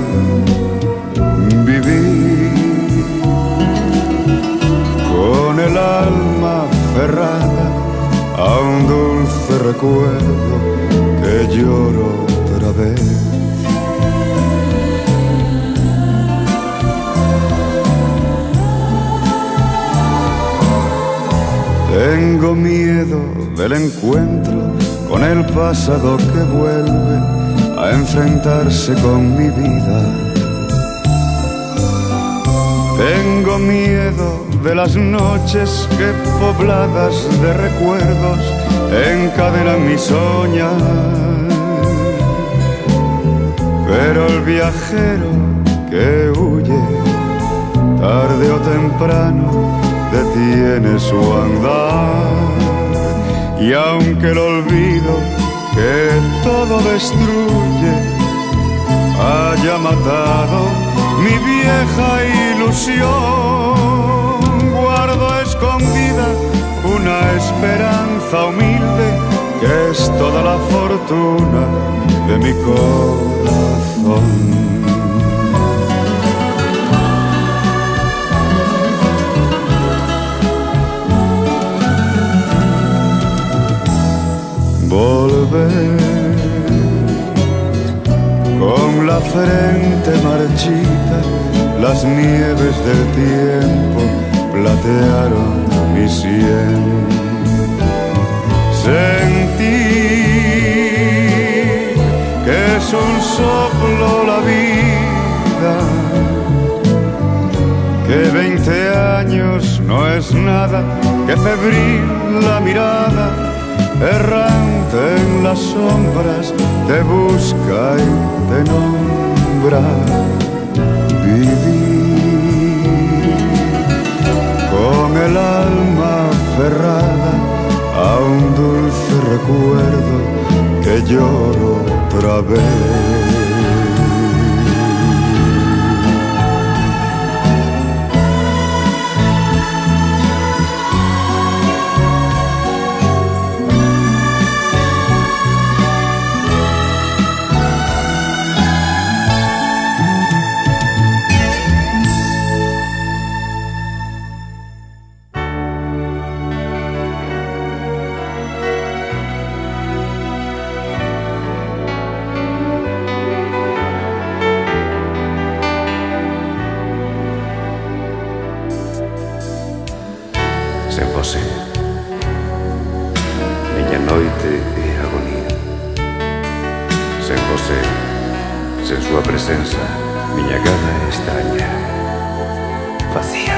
Vivir con el alma aferrada a un dulce recuerdo que lloro otra vez. Tengo miedo del encuentro con el pasado que vuelve a enfrentarse con mi vida. Tengo miedo de las noches que pobladas de recuerdos encadenan mi soñar. Pero el viajero que huye, tarde o temprano, detiene su andar. Y aunque el olvido que todo destruye haya matado mi vieja ilusión, guardo escondida una esperanza humilde que es toda la fortuna de mi corazón. Volver con la frente marchita, las nieves del tiempo platearon mi sien. Sentir que es un soplo la vida, que 20 años no es nada, que febril la mirada, errante en las sombras, te busca y te nombra. Vivir con el alma aferrada a un presença, miña cama é extraña, vacía.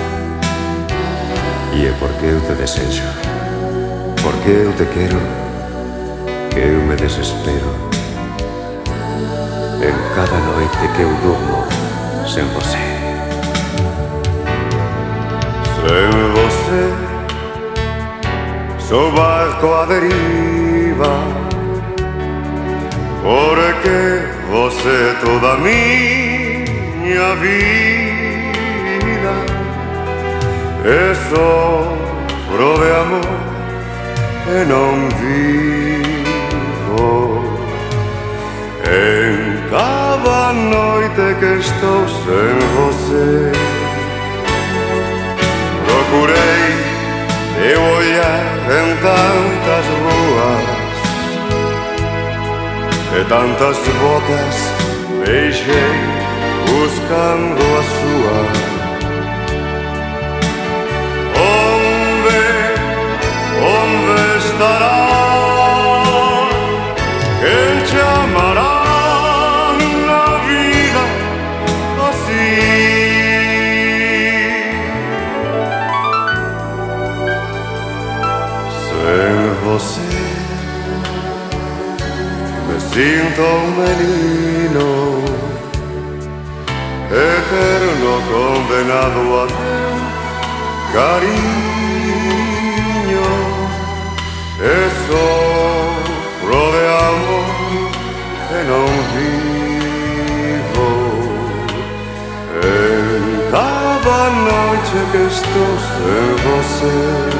E é porque eu te desexo, porque eu te quero, que eu me desespero en cada noite que eu durmo sen você. Sen você sou barco a deriva, porque você é toda a minha vida. E sofro de amor e non vivo. En cada noite que estou sen você, procurei teu olhar en tantas ruas e tantas bocas beijei buscando a súa. Onde estará? Quen te amará na vida así? Sen você me sinto un menino eterno condenado a teu cariño. E sofro de amor e non vivo. En cada noite que estou sen você.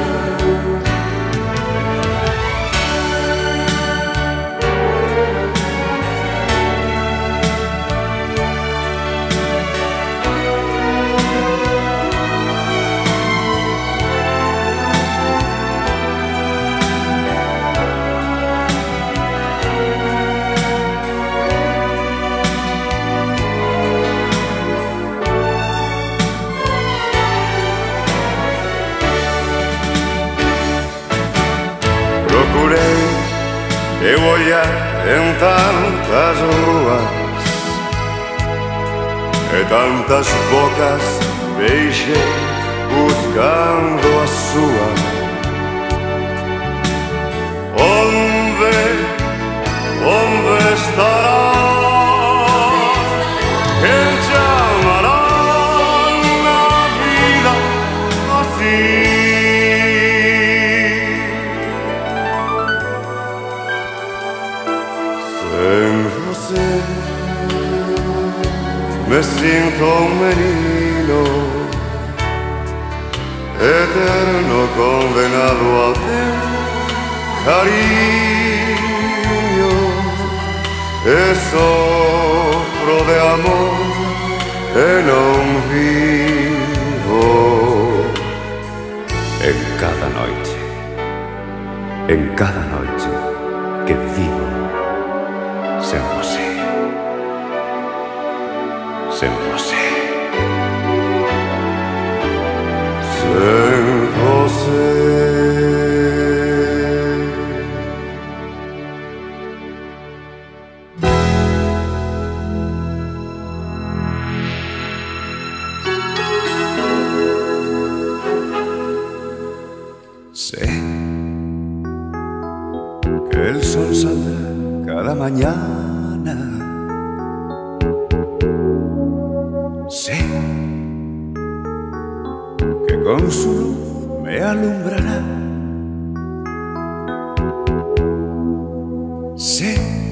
Procurei teu olhar en tantas ruas e tantas bocas beijei buscando a súa. Onde estará? Quen te amará na vida así? Sen você me sinto un menino eterno condenado ao teu cariño. E sofro de amor e non vivo. En cada noite que vivo sen você, sen você, sen você. Sé que el sol saldrá cada mañana. Sé que con su luz me alumbrará. Sé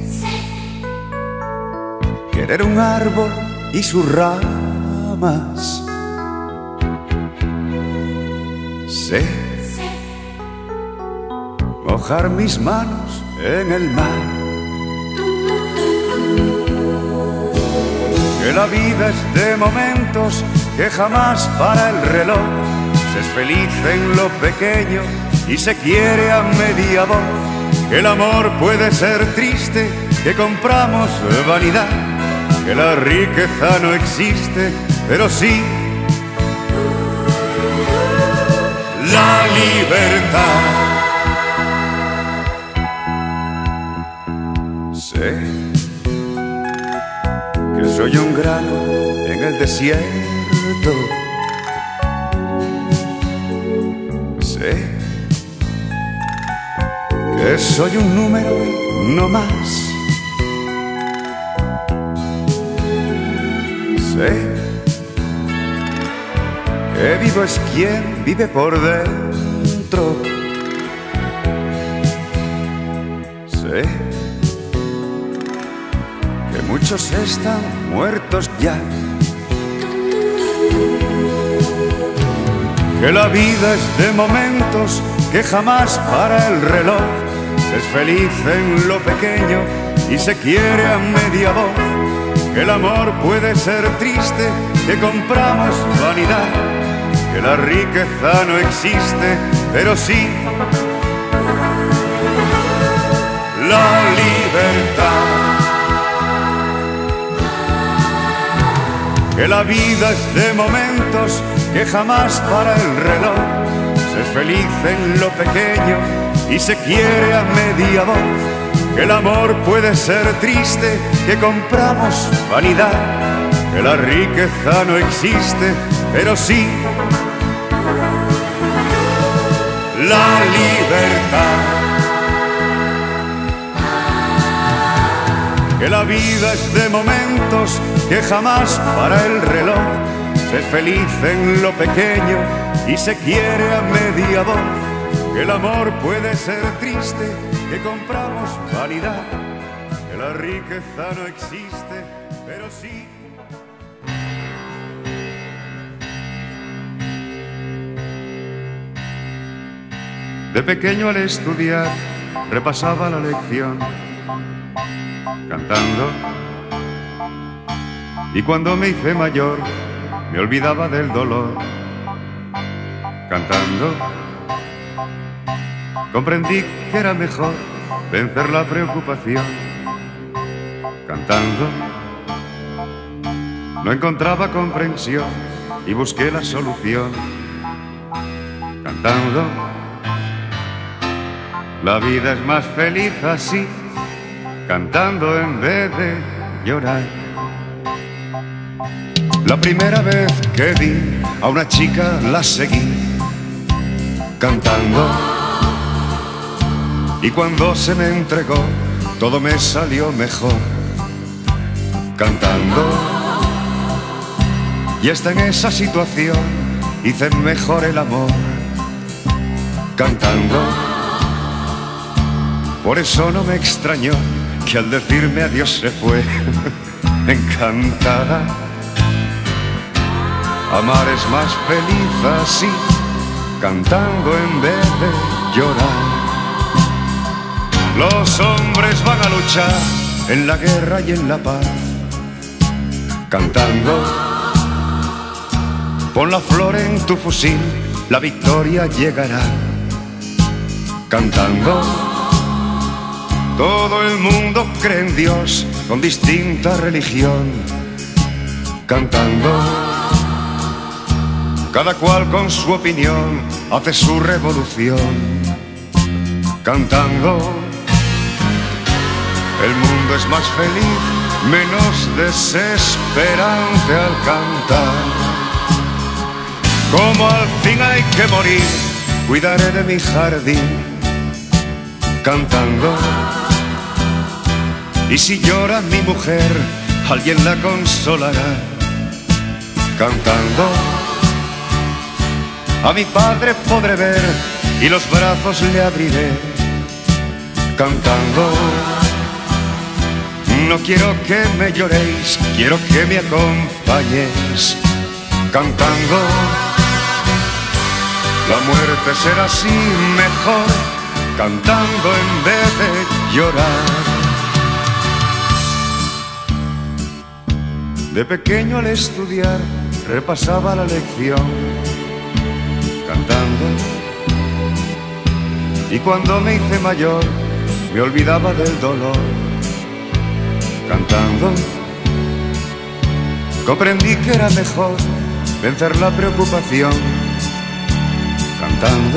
querer un árbol y sus ramas. Sé mojar mis manos en el mar. Que la vida es de momentos, que jamás para el reloj. Se es feliz en lo pequeño y se quiere a media voz. Que el amor puede ser triste, que compramos vanidad. Que la riqueza no existe, pero sí la libertad. Sé que que soy un grano en el desierto. Sé que soy un número no más. Sé que vivo es quien vive por dentro. Sé que muchos están muertos ya, que la vida es de momentos, que jamás para el reloj. Se es feliz en lo pequeño y se quiere a media voz, que el amor puede ser triste, que compramos vanidad, que la riqueza no existe, pero sí la libertad. Que la vida es de momentos, que jamás para el reloj. Se es feliz en lo pequeño y se quiere a media voz, que el amor puede ser triste, que compramos vanidad, que la riqueza no existe, pero sí la libertad. Que la vida es de momentos, que jamás para el reloj. Se es feliz en lo pequeño y se quiere a media voz, que el amor puede ser triste, que compramos vanidad, que la riqueza no existe, pero sí. De pequeño al estudiar repasaba la lección cantando, y cuando me hice mayor me olvidaba del dolor cantando. Comprendí que era mejor vencer la preocupación cantando. No encontraba comprensión y busqué la solución cantando. La vida es más feliz así, cantando en vez de llorar. La primera vez que vi a una chica la seguí cantando, y cuando se me entregó todo me salió mejor cantando. Y hasta en esa situación hice mejor el amor cantando. Por eso no me extrañó que al decirme adiós se fue encantada. Amar es más feliz así, cantando en vez de llorar. Los hombres van a luchar en la guerra y en la paz cantando. Pon la flor en tu fusil, la victoria llegará cantando. Todo el mundo cree en Dios con distinta religión cantando. Cada cual con su opinión hace su revolución cantando. El mundo es más feliz, menos desesperante al cantar. Como al fin hay que morir, cuidaré de mi jardín cantando. Y si llora mi mujer, alguien la consolará cantando. A mi padre podré ver y los brazos le abriré cantando. No quiero que me lloréis, quiero que me acompañéis cantando. La muerte será así mejor, cantando en vez de llorar. De pequeño al estudiar repasaba la lección cantando, y cuando me hice mayor me olvidaba del dolor cantando. Comprendí que era mejor vencer la preocupación cantando.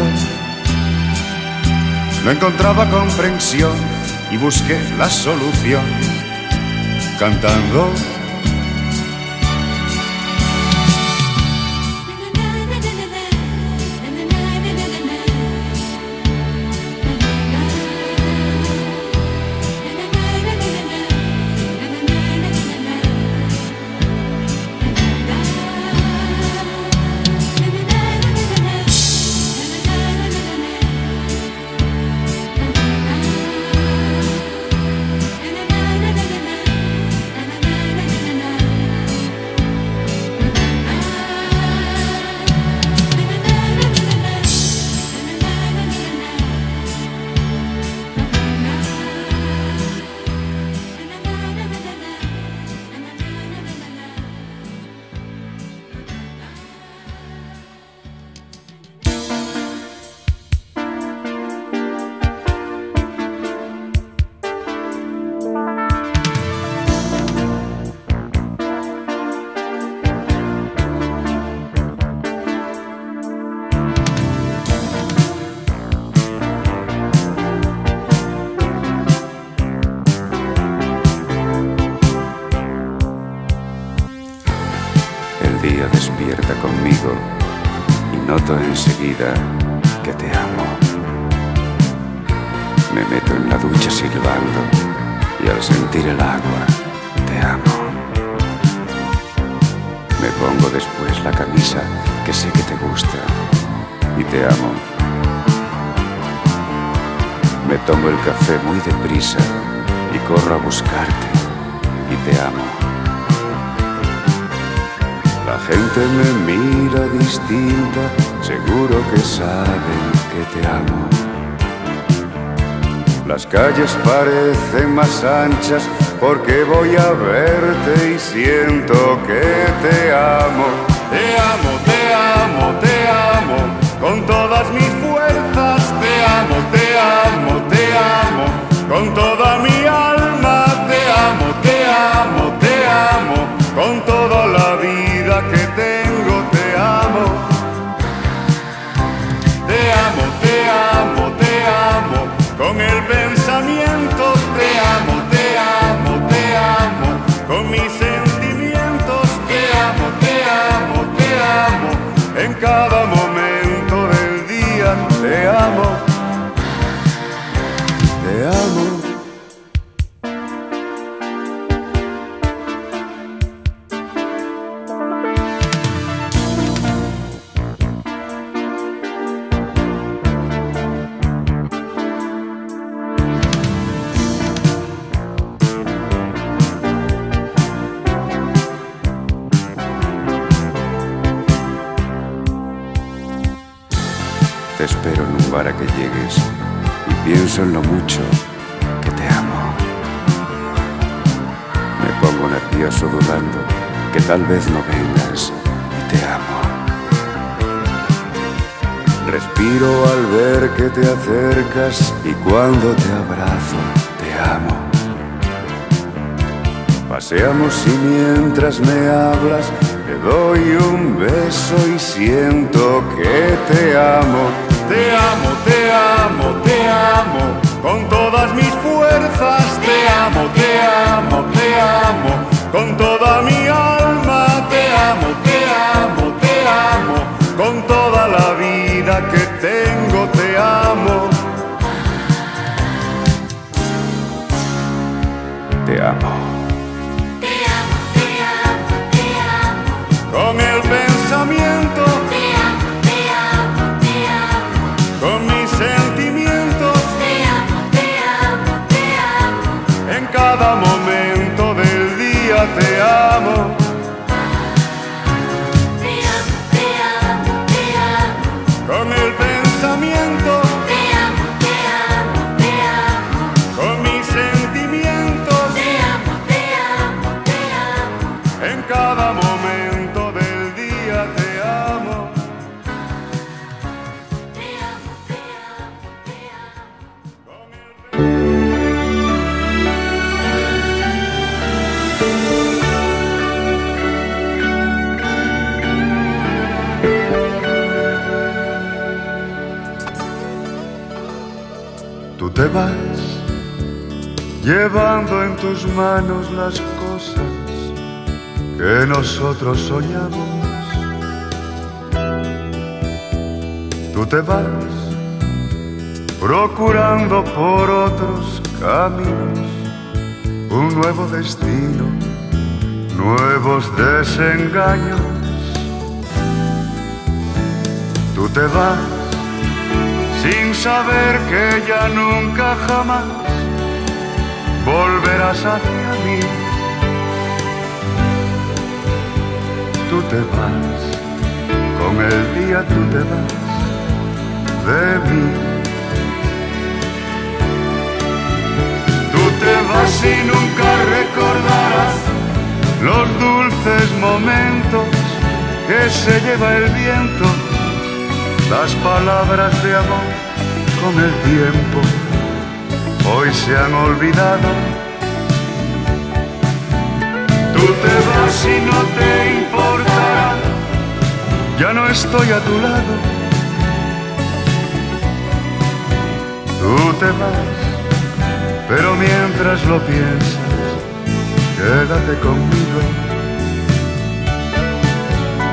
No encontraba comprensión y busqué la solución cantando. día despierta conmigo y noto enseguida que te amo. Me meto en la ducha silbando y al sentir el agua te amo. Me pongo después la camisa que sé que te gusta y te amo. Me tomo el café muy deprisa y corro a buscarte y te amo. La gente me mira distinta, seguro que saben que te amo. Las calles parecen más anchas porque voy a verte y siento que te amo. Te amo, te amo, te amo, con todas mis fuerzas. Te amo, te amo, te amo, con toda mi alma. Te amo, te amo, te amo, con toda la vida que tengo. Te amo. Te amo, te amo, te amo, con el pensamiento. Te amo, te amo, te amo, con mis sentimientos. Te amo, te amo, te amo, en cada momento del día. Te amo, te amo. Te espero en un bar a que llegues y pienso en lo mucho que te amo. Me pongo nervioso dudando que tal vez no vengas y te amo. Respiro al ver que te acercas y cuando te abrazo te amo. Paseamos y mientras me hablas te doy un beso y siento que te amo. Te amo, te amo, te amo, con todas mis fuerzas. Te amo, te amo, te amo, con toda mi alma. Te amo, te amo, te amo, con toda la vida que tengo. Te amo. Te amo. Con el pensamiento, Te amo, te amo, te amo, con mis sentimientos, te amo, te amo, te amo, en cada momento del día te amo. te amo, te amo, te amo, Con el pensamiento, te amo, te amo, te amo, con mis sentimientos, te amo, te amo, te amo, en cada momento del día te amo. te amo, te amo, te amo. Con el Tú te vas llevando en tus manos las cosas que nosotros soñamos. Tú te vas procurando por otros caminos un nuevo destino, nuevos desengaños. Tú te vas sin saber que ya nunca jamás volverás hacia mí. Tú te vas, con el día tú te vas de mí. Tú te vas y nunca recordarás los dulces momentos que se lleva el viento, las palabras de amor con el tiempo hoy se han olvidado. Tú te vas y no te importará, ya no estoy a tu lado. Tú te vas, pero mientras lo piensas, quédate conmigo.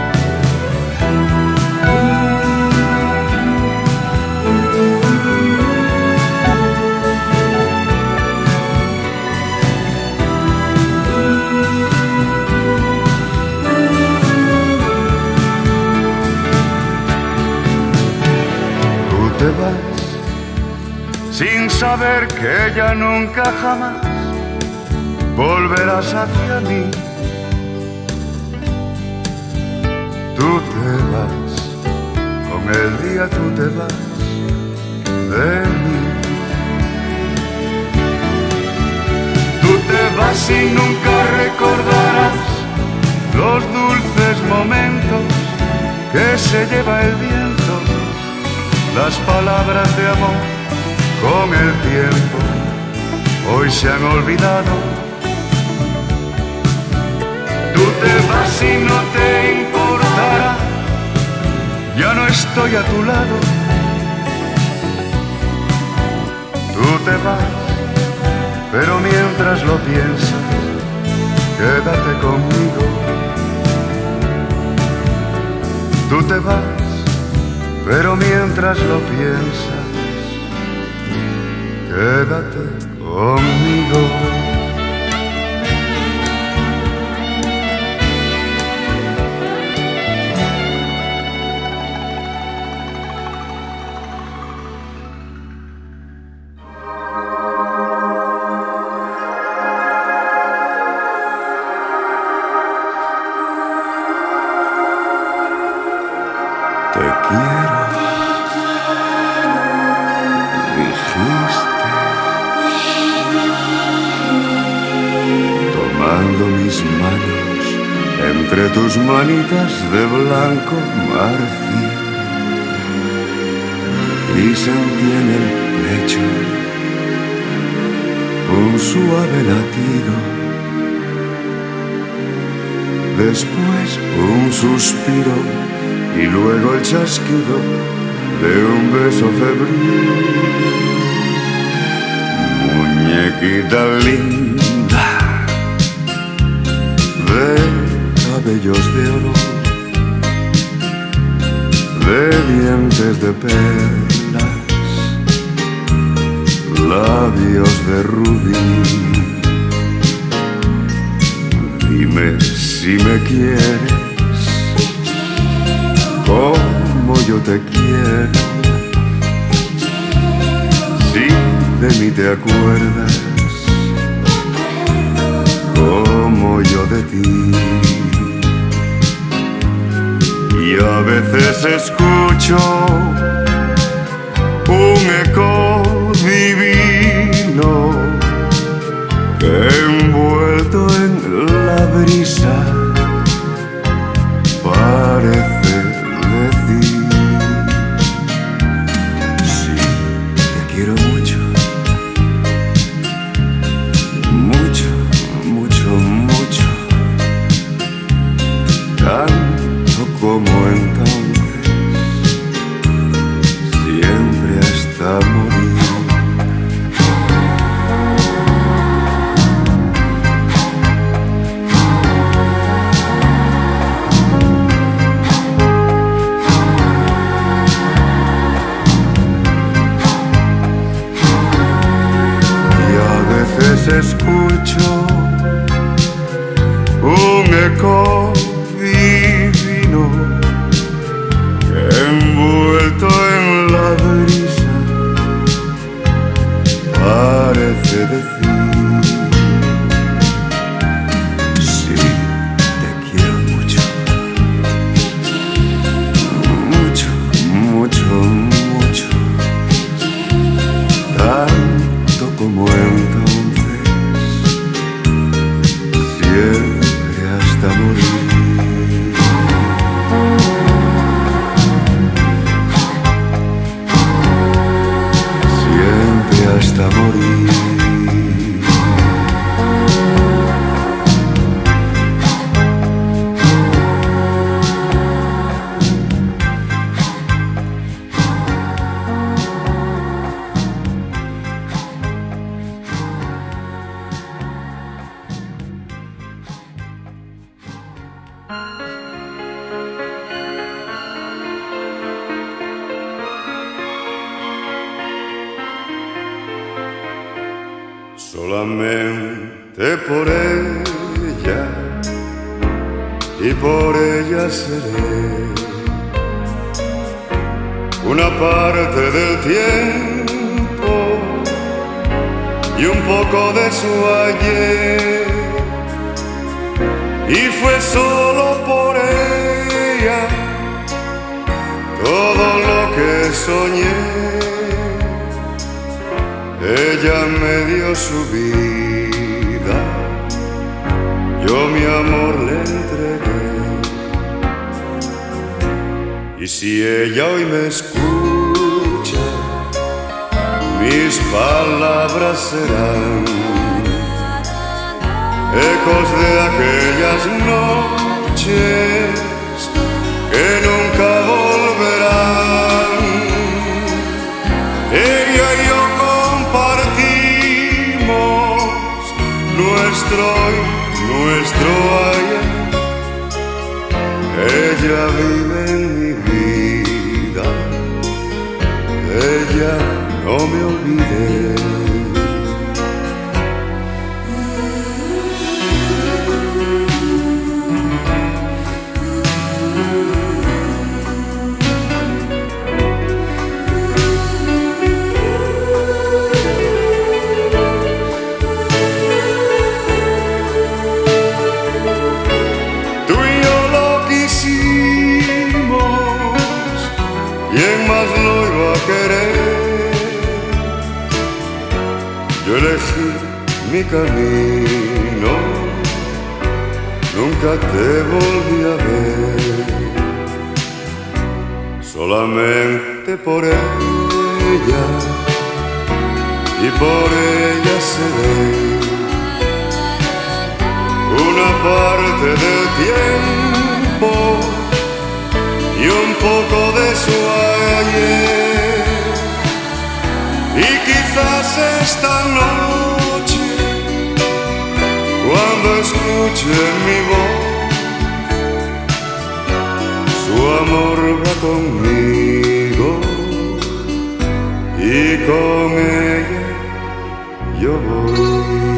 saber que ya nunca jamás volverás hacia mí. Tú te vas, con el día tú te vas de mí. Tú te vas y nunca recordarás los dulces momentos que se lleva el viento, las palabras de amor con el tiempo hoy se han olvidado. Tú te vas y no te importará, ya no estoy a tu lado. Tú te vas, pero mientras lo piensas, quédate conmigo. Tú te vas, pero mientras lo piensas, quédate conmigo. Te quiero, dijiste, tomando mis manos entre tus manitas de blanco marfil, y sentí en el pecho un suave latido, después un suspiro y luego el chasquido de un beso febril. Muñequita linda, de cabellos de oro, de dientes de perlas, labios de rubí. Dime si me quieres como yo te quiero, si de mí te acuerdas, como yo de ti. Y a veces escucho un eco divino que envuelto en la brisa parece decir: sí, te quiero mucho, mucho, mucho, mucho, tanto como entonces, siempre hasta morir. Escucho un eco divino que envuelto en la brisa parece decir: sí, te quiero mucho, mucho, mucho, mucho, tanto como entonces, siempre hasta morir. Siempre hasta morir. Solamente por ella y por ella seré una parte del tiempo y un poco de su ayer. Y fue solo por ella todo lo que soñé. Ella me dio su vida, yo mi amor le entregué. Y si ella hoy me escucha, mis palabras serán ecos de aquellas noches que nunca volverán. Ella y yo compartimos nuestro hoy, nuestro ayer. Ella vive en mi vida, ella no me olvidé. ¿Quién más lo iba a querer? Yo elegí mi camino, nunca te volví a ver. Solamente por ella y por ella seré una parte del tiempo y un poco de su ayer. Y quizás esta noche, cuando escuche mi voz, su amor va conmigo y con ella yo voy.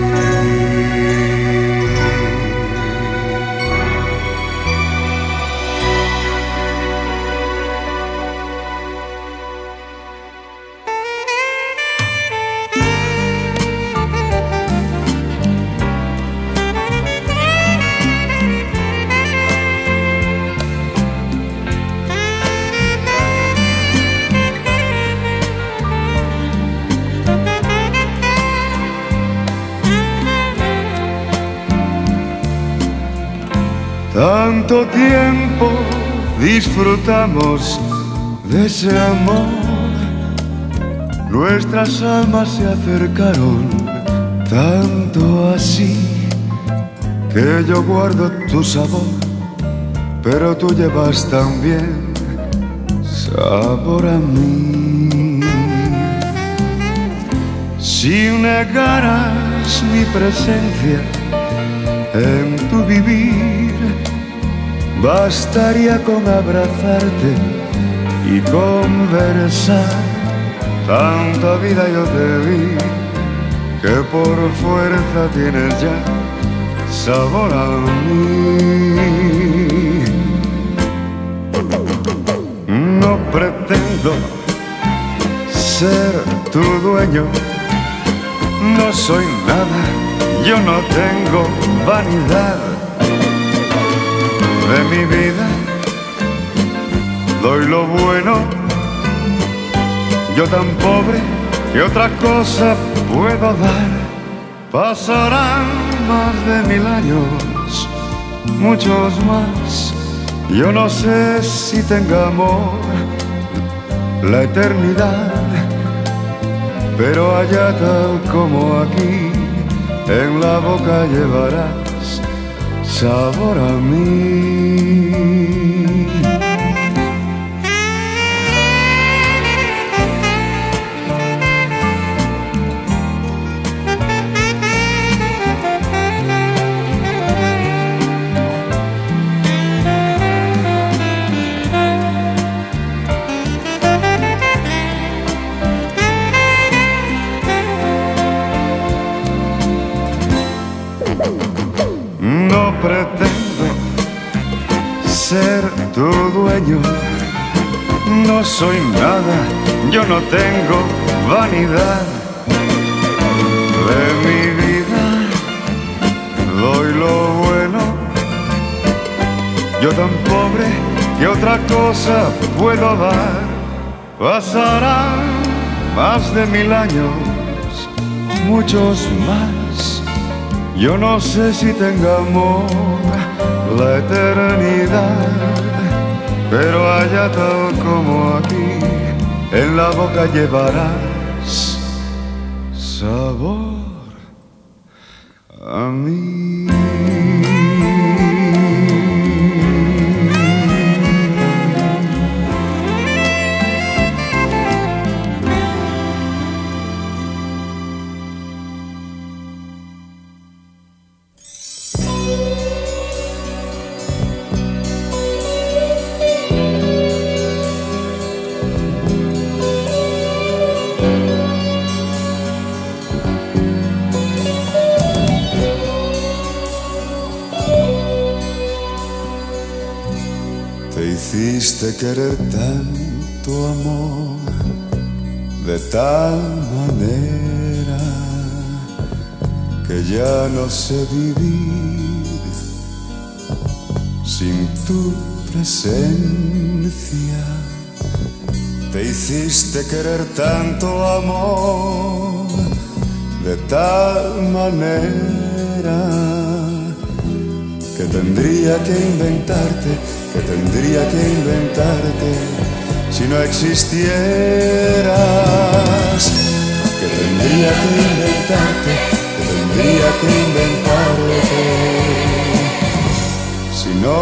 Tanto tiempo disfrutamos de ese amor, nuestras almas se acercaron tanto así que yo guardo tu sabor, pero tú llevas también sabor a mí. Si negaras mi presencia en tu vivir, bastaría con abrazarte y conversar. Tanta vida yo te di que por fuerza tienes ya sabor a mí. No pretendo ser tu dueño, no soy nada, yo no tengo vanidad. De mi vida doy lo bueno, yo tan pobre que otra cosa puedo dar. Pasarán más de 1000 años, muchos más, yo no sé si tenga amor la eternidad, pero allá tal como aquí, en la boca llevarás sabor a mí. No pretendo ser tu dueño, no soy nada, yo no tengo vanidad. de mi vida doy lo bueno. Yo tan pobre que otra cosa puedo dar. Pasarán más de 1000 años, muchos más. Yo no sé si tenga amor la eternidad, pero allá tal como aquí, en la boca llevarás sabor a mí. Te hiciste querer tanto amor, de tal manera que ya no sé vivir sin tu presencia. Te hiciste querer tanto amor, de tal manera que tendría que inventarte si no existieras. Que tendría que inventarte si no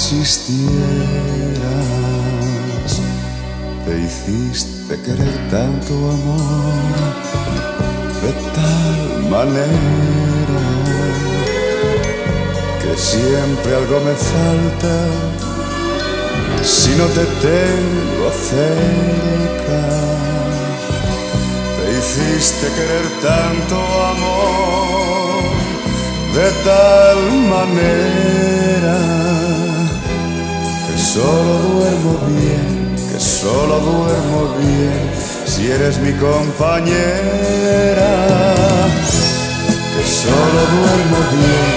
existieras. Te hiciste querer tanto amor, de tal manera que siempre algo me falta si no te tengo cerca. Te hiciste querer tanto amor, de tal manera que solo duermo bien si eres mi compañera. Que solo duermo bien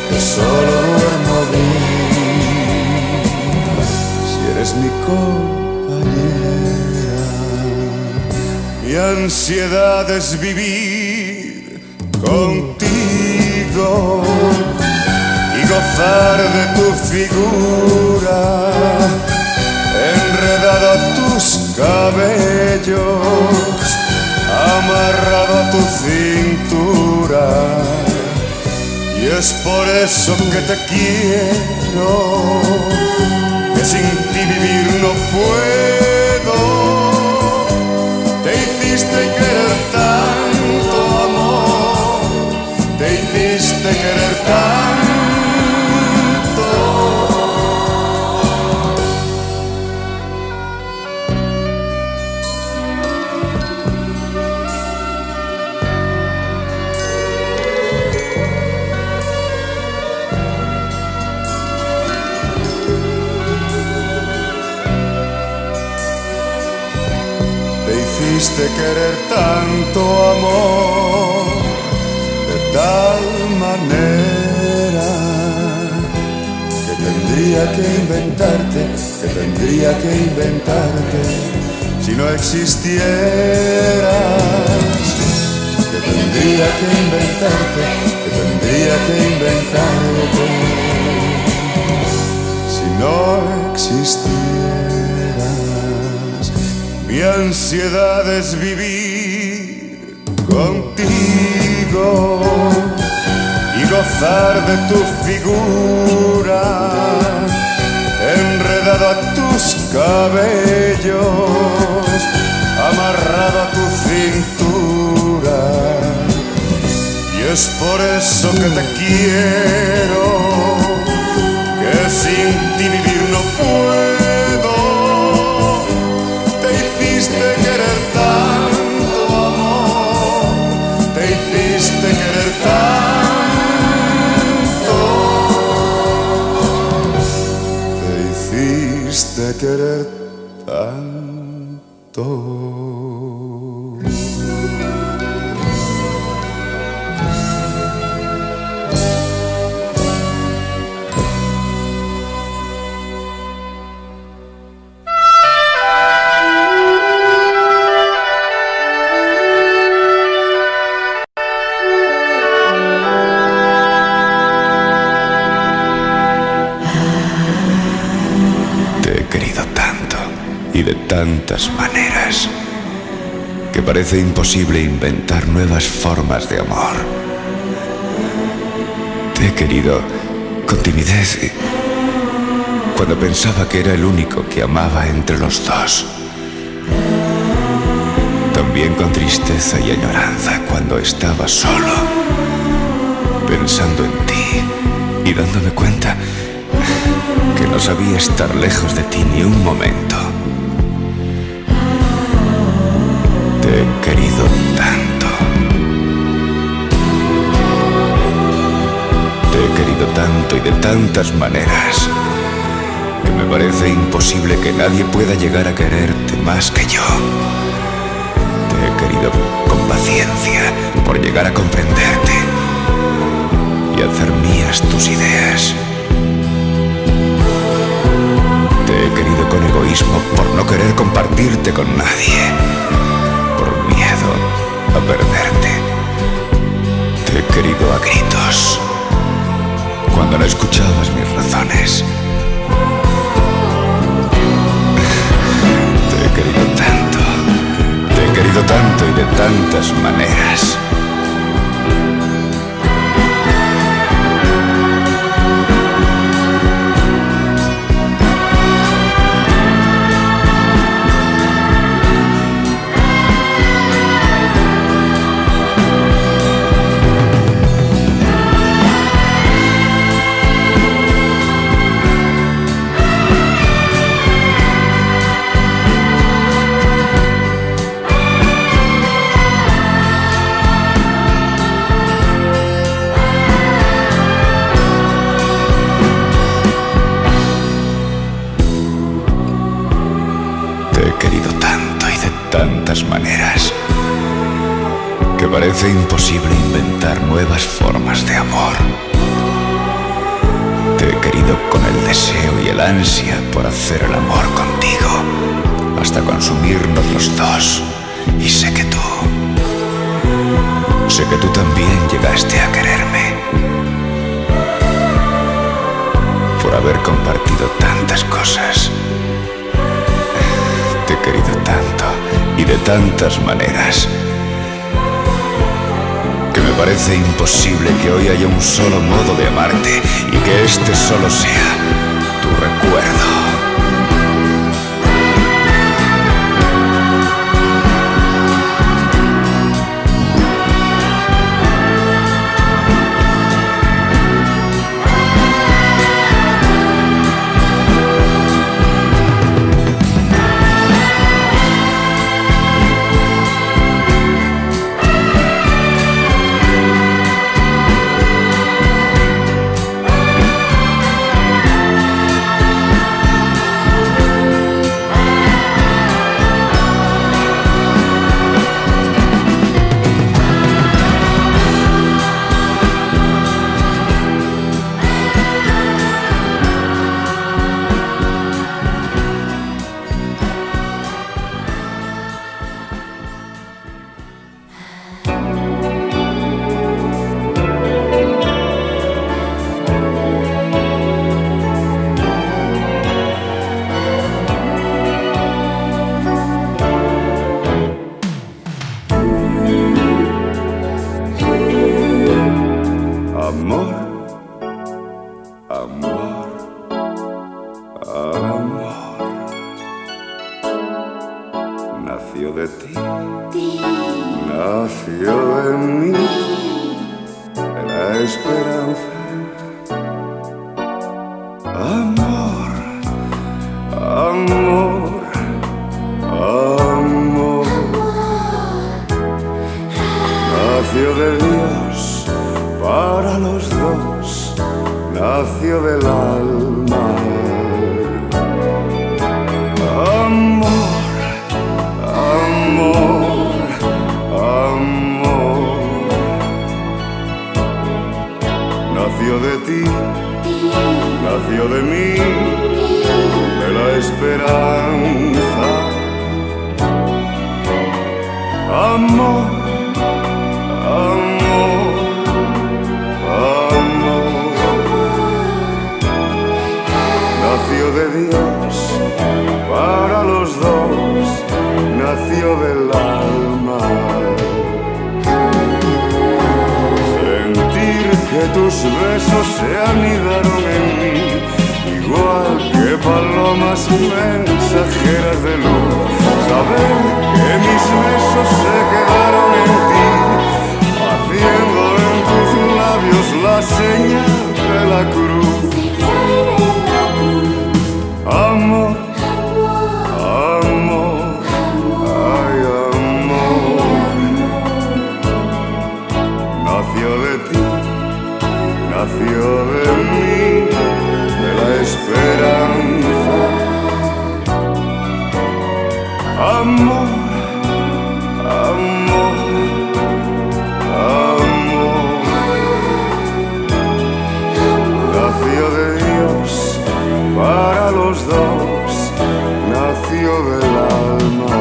si eres mi compañera. Mi ansiedad es vivir contigo y gozar de tu figura, enredado a tus cabellos, amarrado a tu cintura. Y es por eso que te quiero, que sin ti vivir no puedo. Te hiciste querer tanto amor, te hiciste querer tanto. Te hiciste querer tanto amor, de tal manera que tendría que inventarte si no existieras. Que tendría que inventarte si no existieras. Mi ansiedad es vivir contigo y gozar de tu figura, enredado a tus cabellos, amarrado a tu cintura. Y es por eso que te quiero, que sin ti vivir no puedo. Te hiciste querer tanto amor, te hiciste querer tanto, te hiciste querer tanto. querido tanto y de tantas maneras que parece imposible inventar nuevas formas de amor. Te he querido con timidez y cuando pensaba que era el único que amaba entre los dos. También con tristeza y añoranza cuando estaba solo, pensando en ti y dándome cuenta que no sabía estar lejos de ti ni un momento. Te he querido tanto. Te he querido tanto y de tantas maneras que me parece imposible que nadie pueda llegar a quererte más que yo. Te he querido con paciencia por llegar a comprenderte y hacer mías tus ideas. Te he querido con egoísmo por no querer compartirte con nadie, por miedo a perderte. Te he querido a gritos cuando no escuchabas mis razones. Te he querido tanto y de tantas maneras. Te he querido tanto y de tantas maneras que parece imposible inventar nuevas formas de amor. Te he querido con el deseo y el ansia por hacer el amor contigo hasta consumirnos los dos. Y sé que tú también llegaste a quererme por haber compartido tantas cosas. Te he querido tanto y de tantas maneras que me parece imposible que hoy haya un solo modo de amarte y que este solo sea tu recuerdo. Amor, amor, amor, nació de ti, nació de mí, de la esperanza. Amor, amor, amor, nació de Dios para los dos, nació del alma. Amor, amor, amor, nació de ti, nació de mí, de la esperanza. Amor, amor, amor, nació de Dios tus besos se anidaron en mí, igual que palomas mensajeras de luz. Saber que mis besos se quedaron en ti, haciendo en tus labios la señal de la cruz. Amor, amor, ay amor, nació de ti, nació de mí, de la esperanza. Amor, amor, amor, nació de Dios para los dos, nació del alma.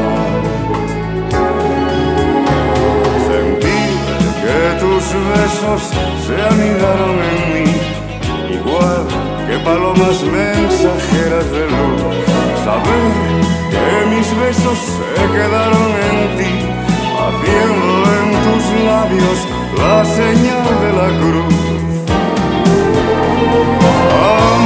Sentir que tus besos se anidaron en mí, igual que palomas mensajeras de luz. Saber que mis besos se quedaron en ti, haciendo en tus labios la señal de la cruz.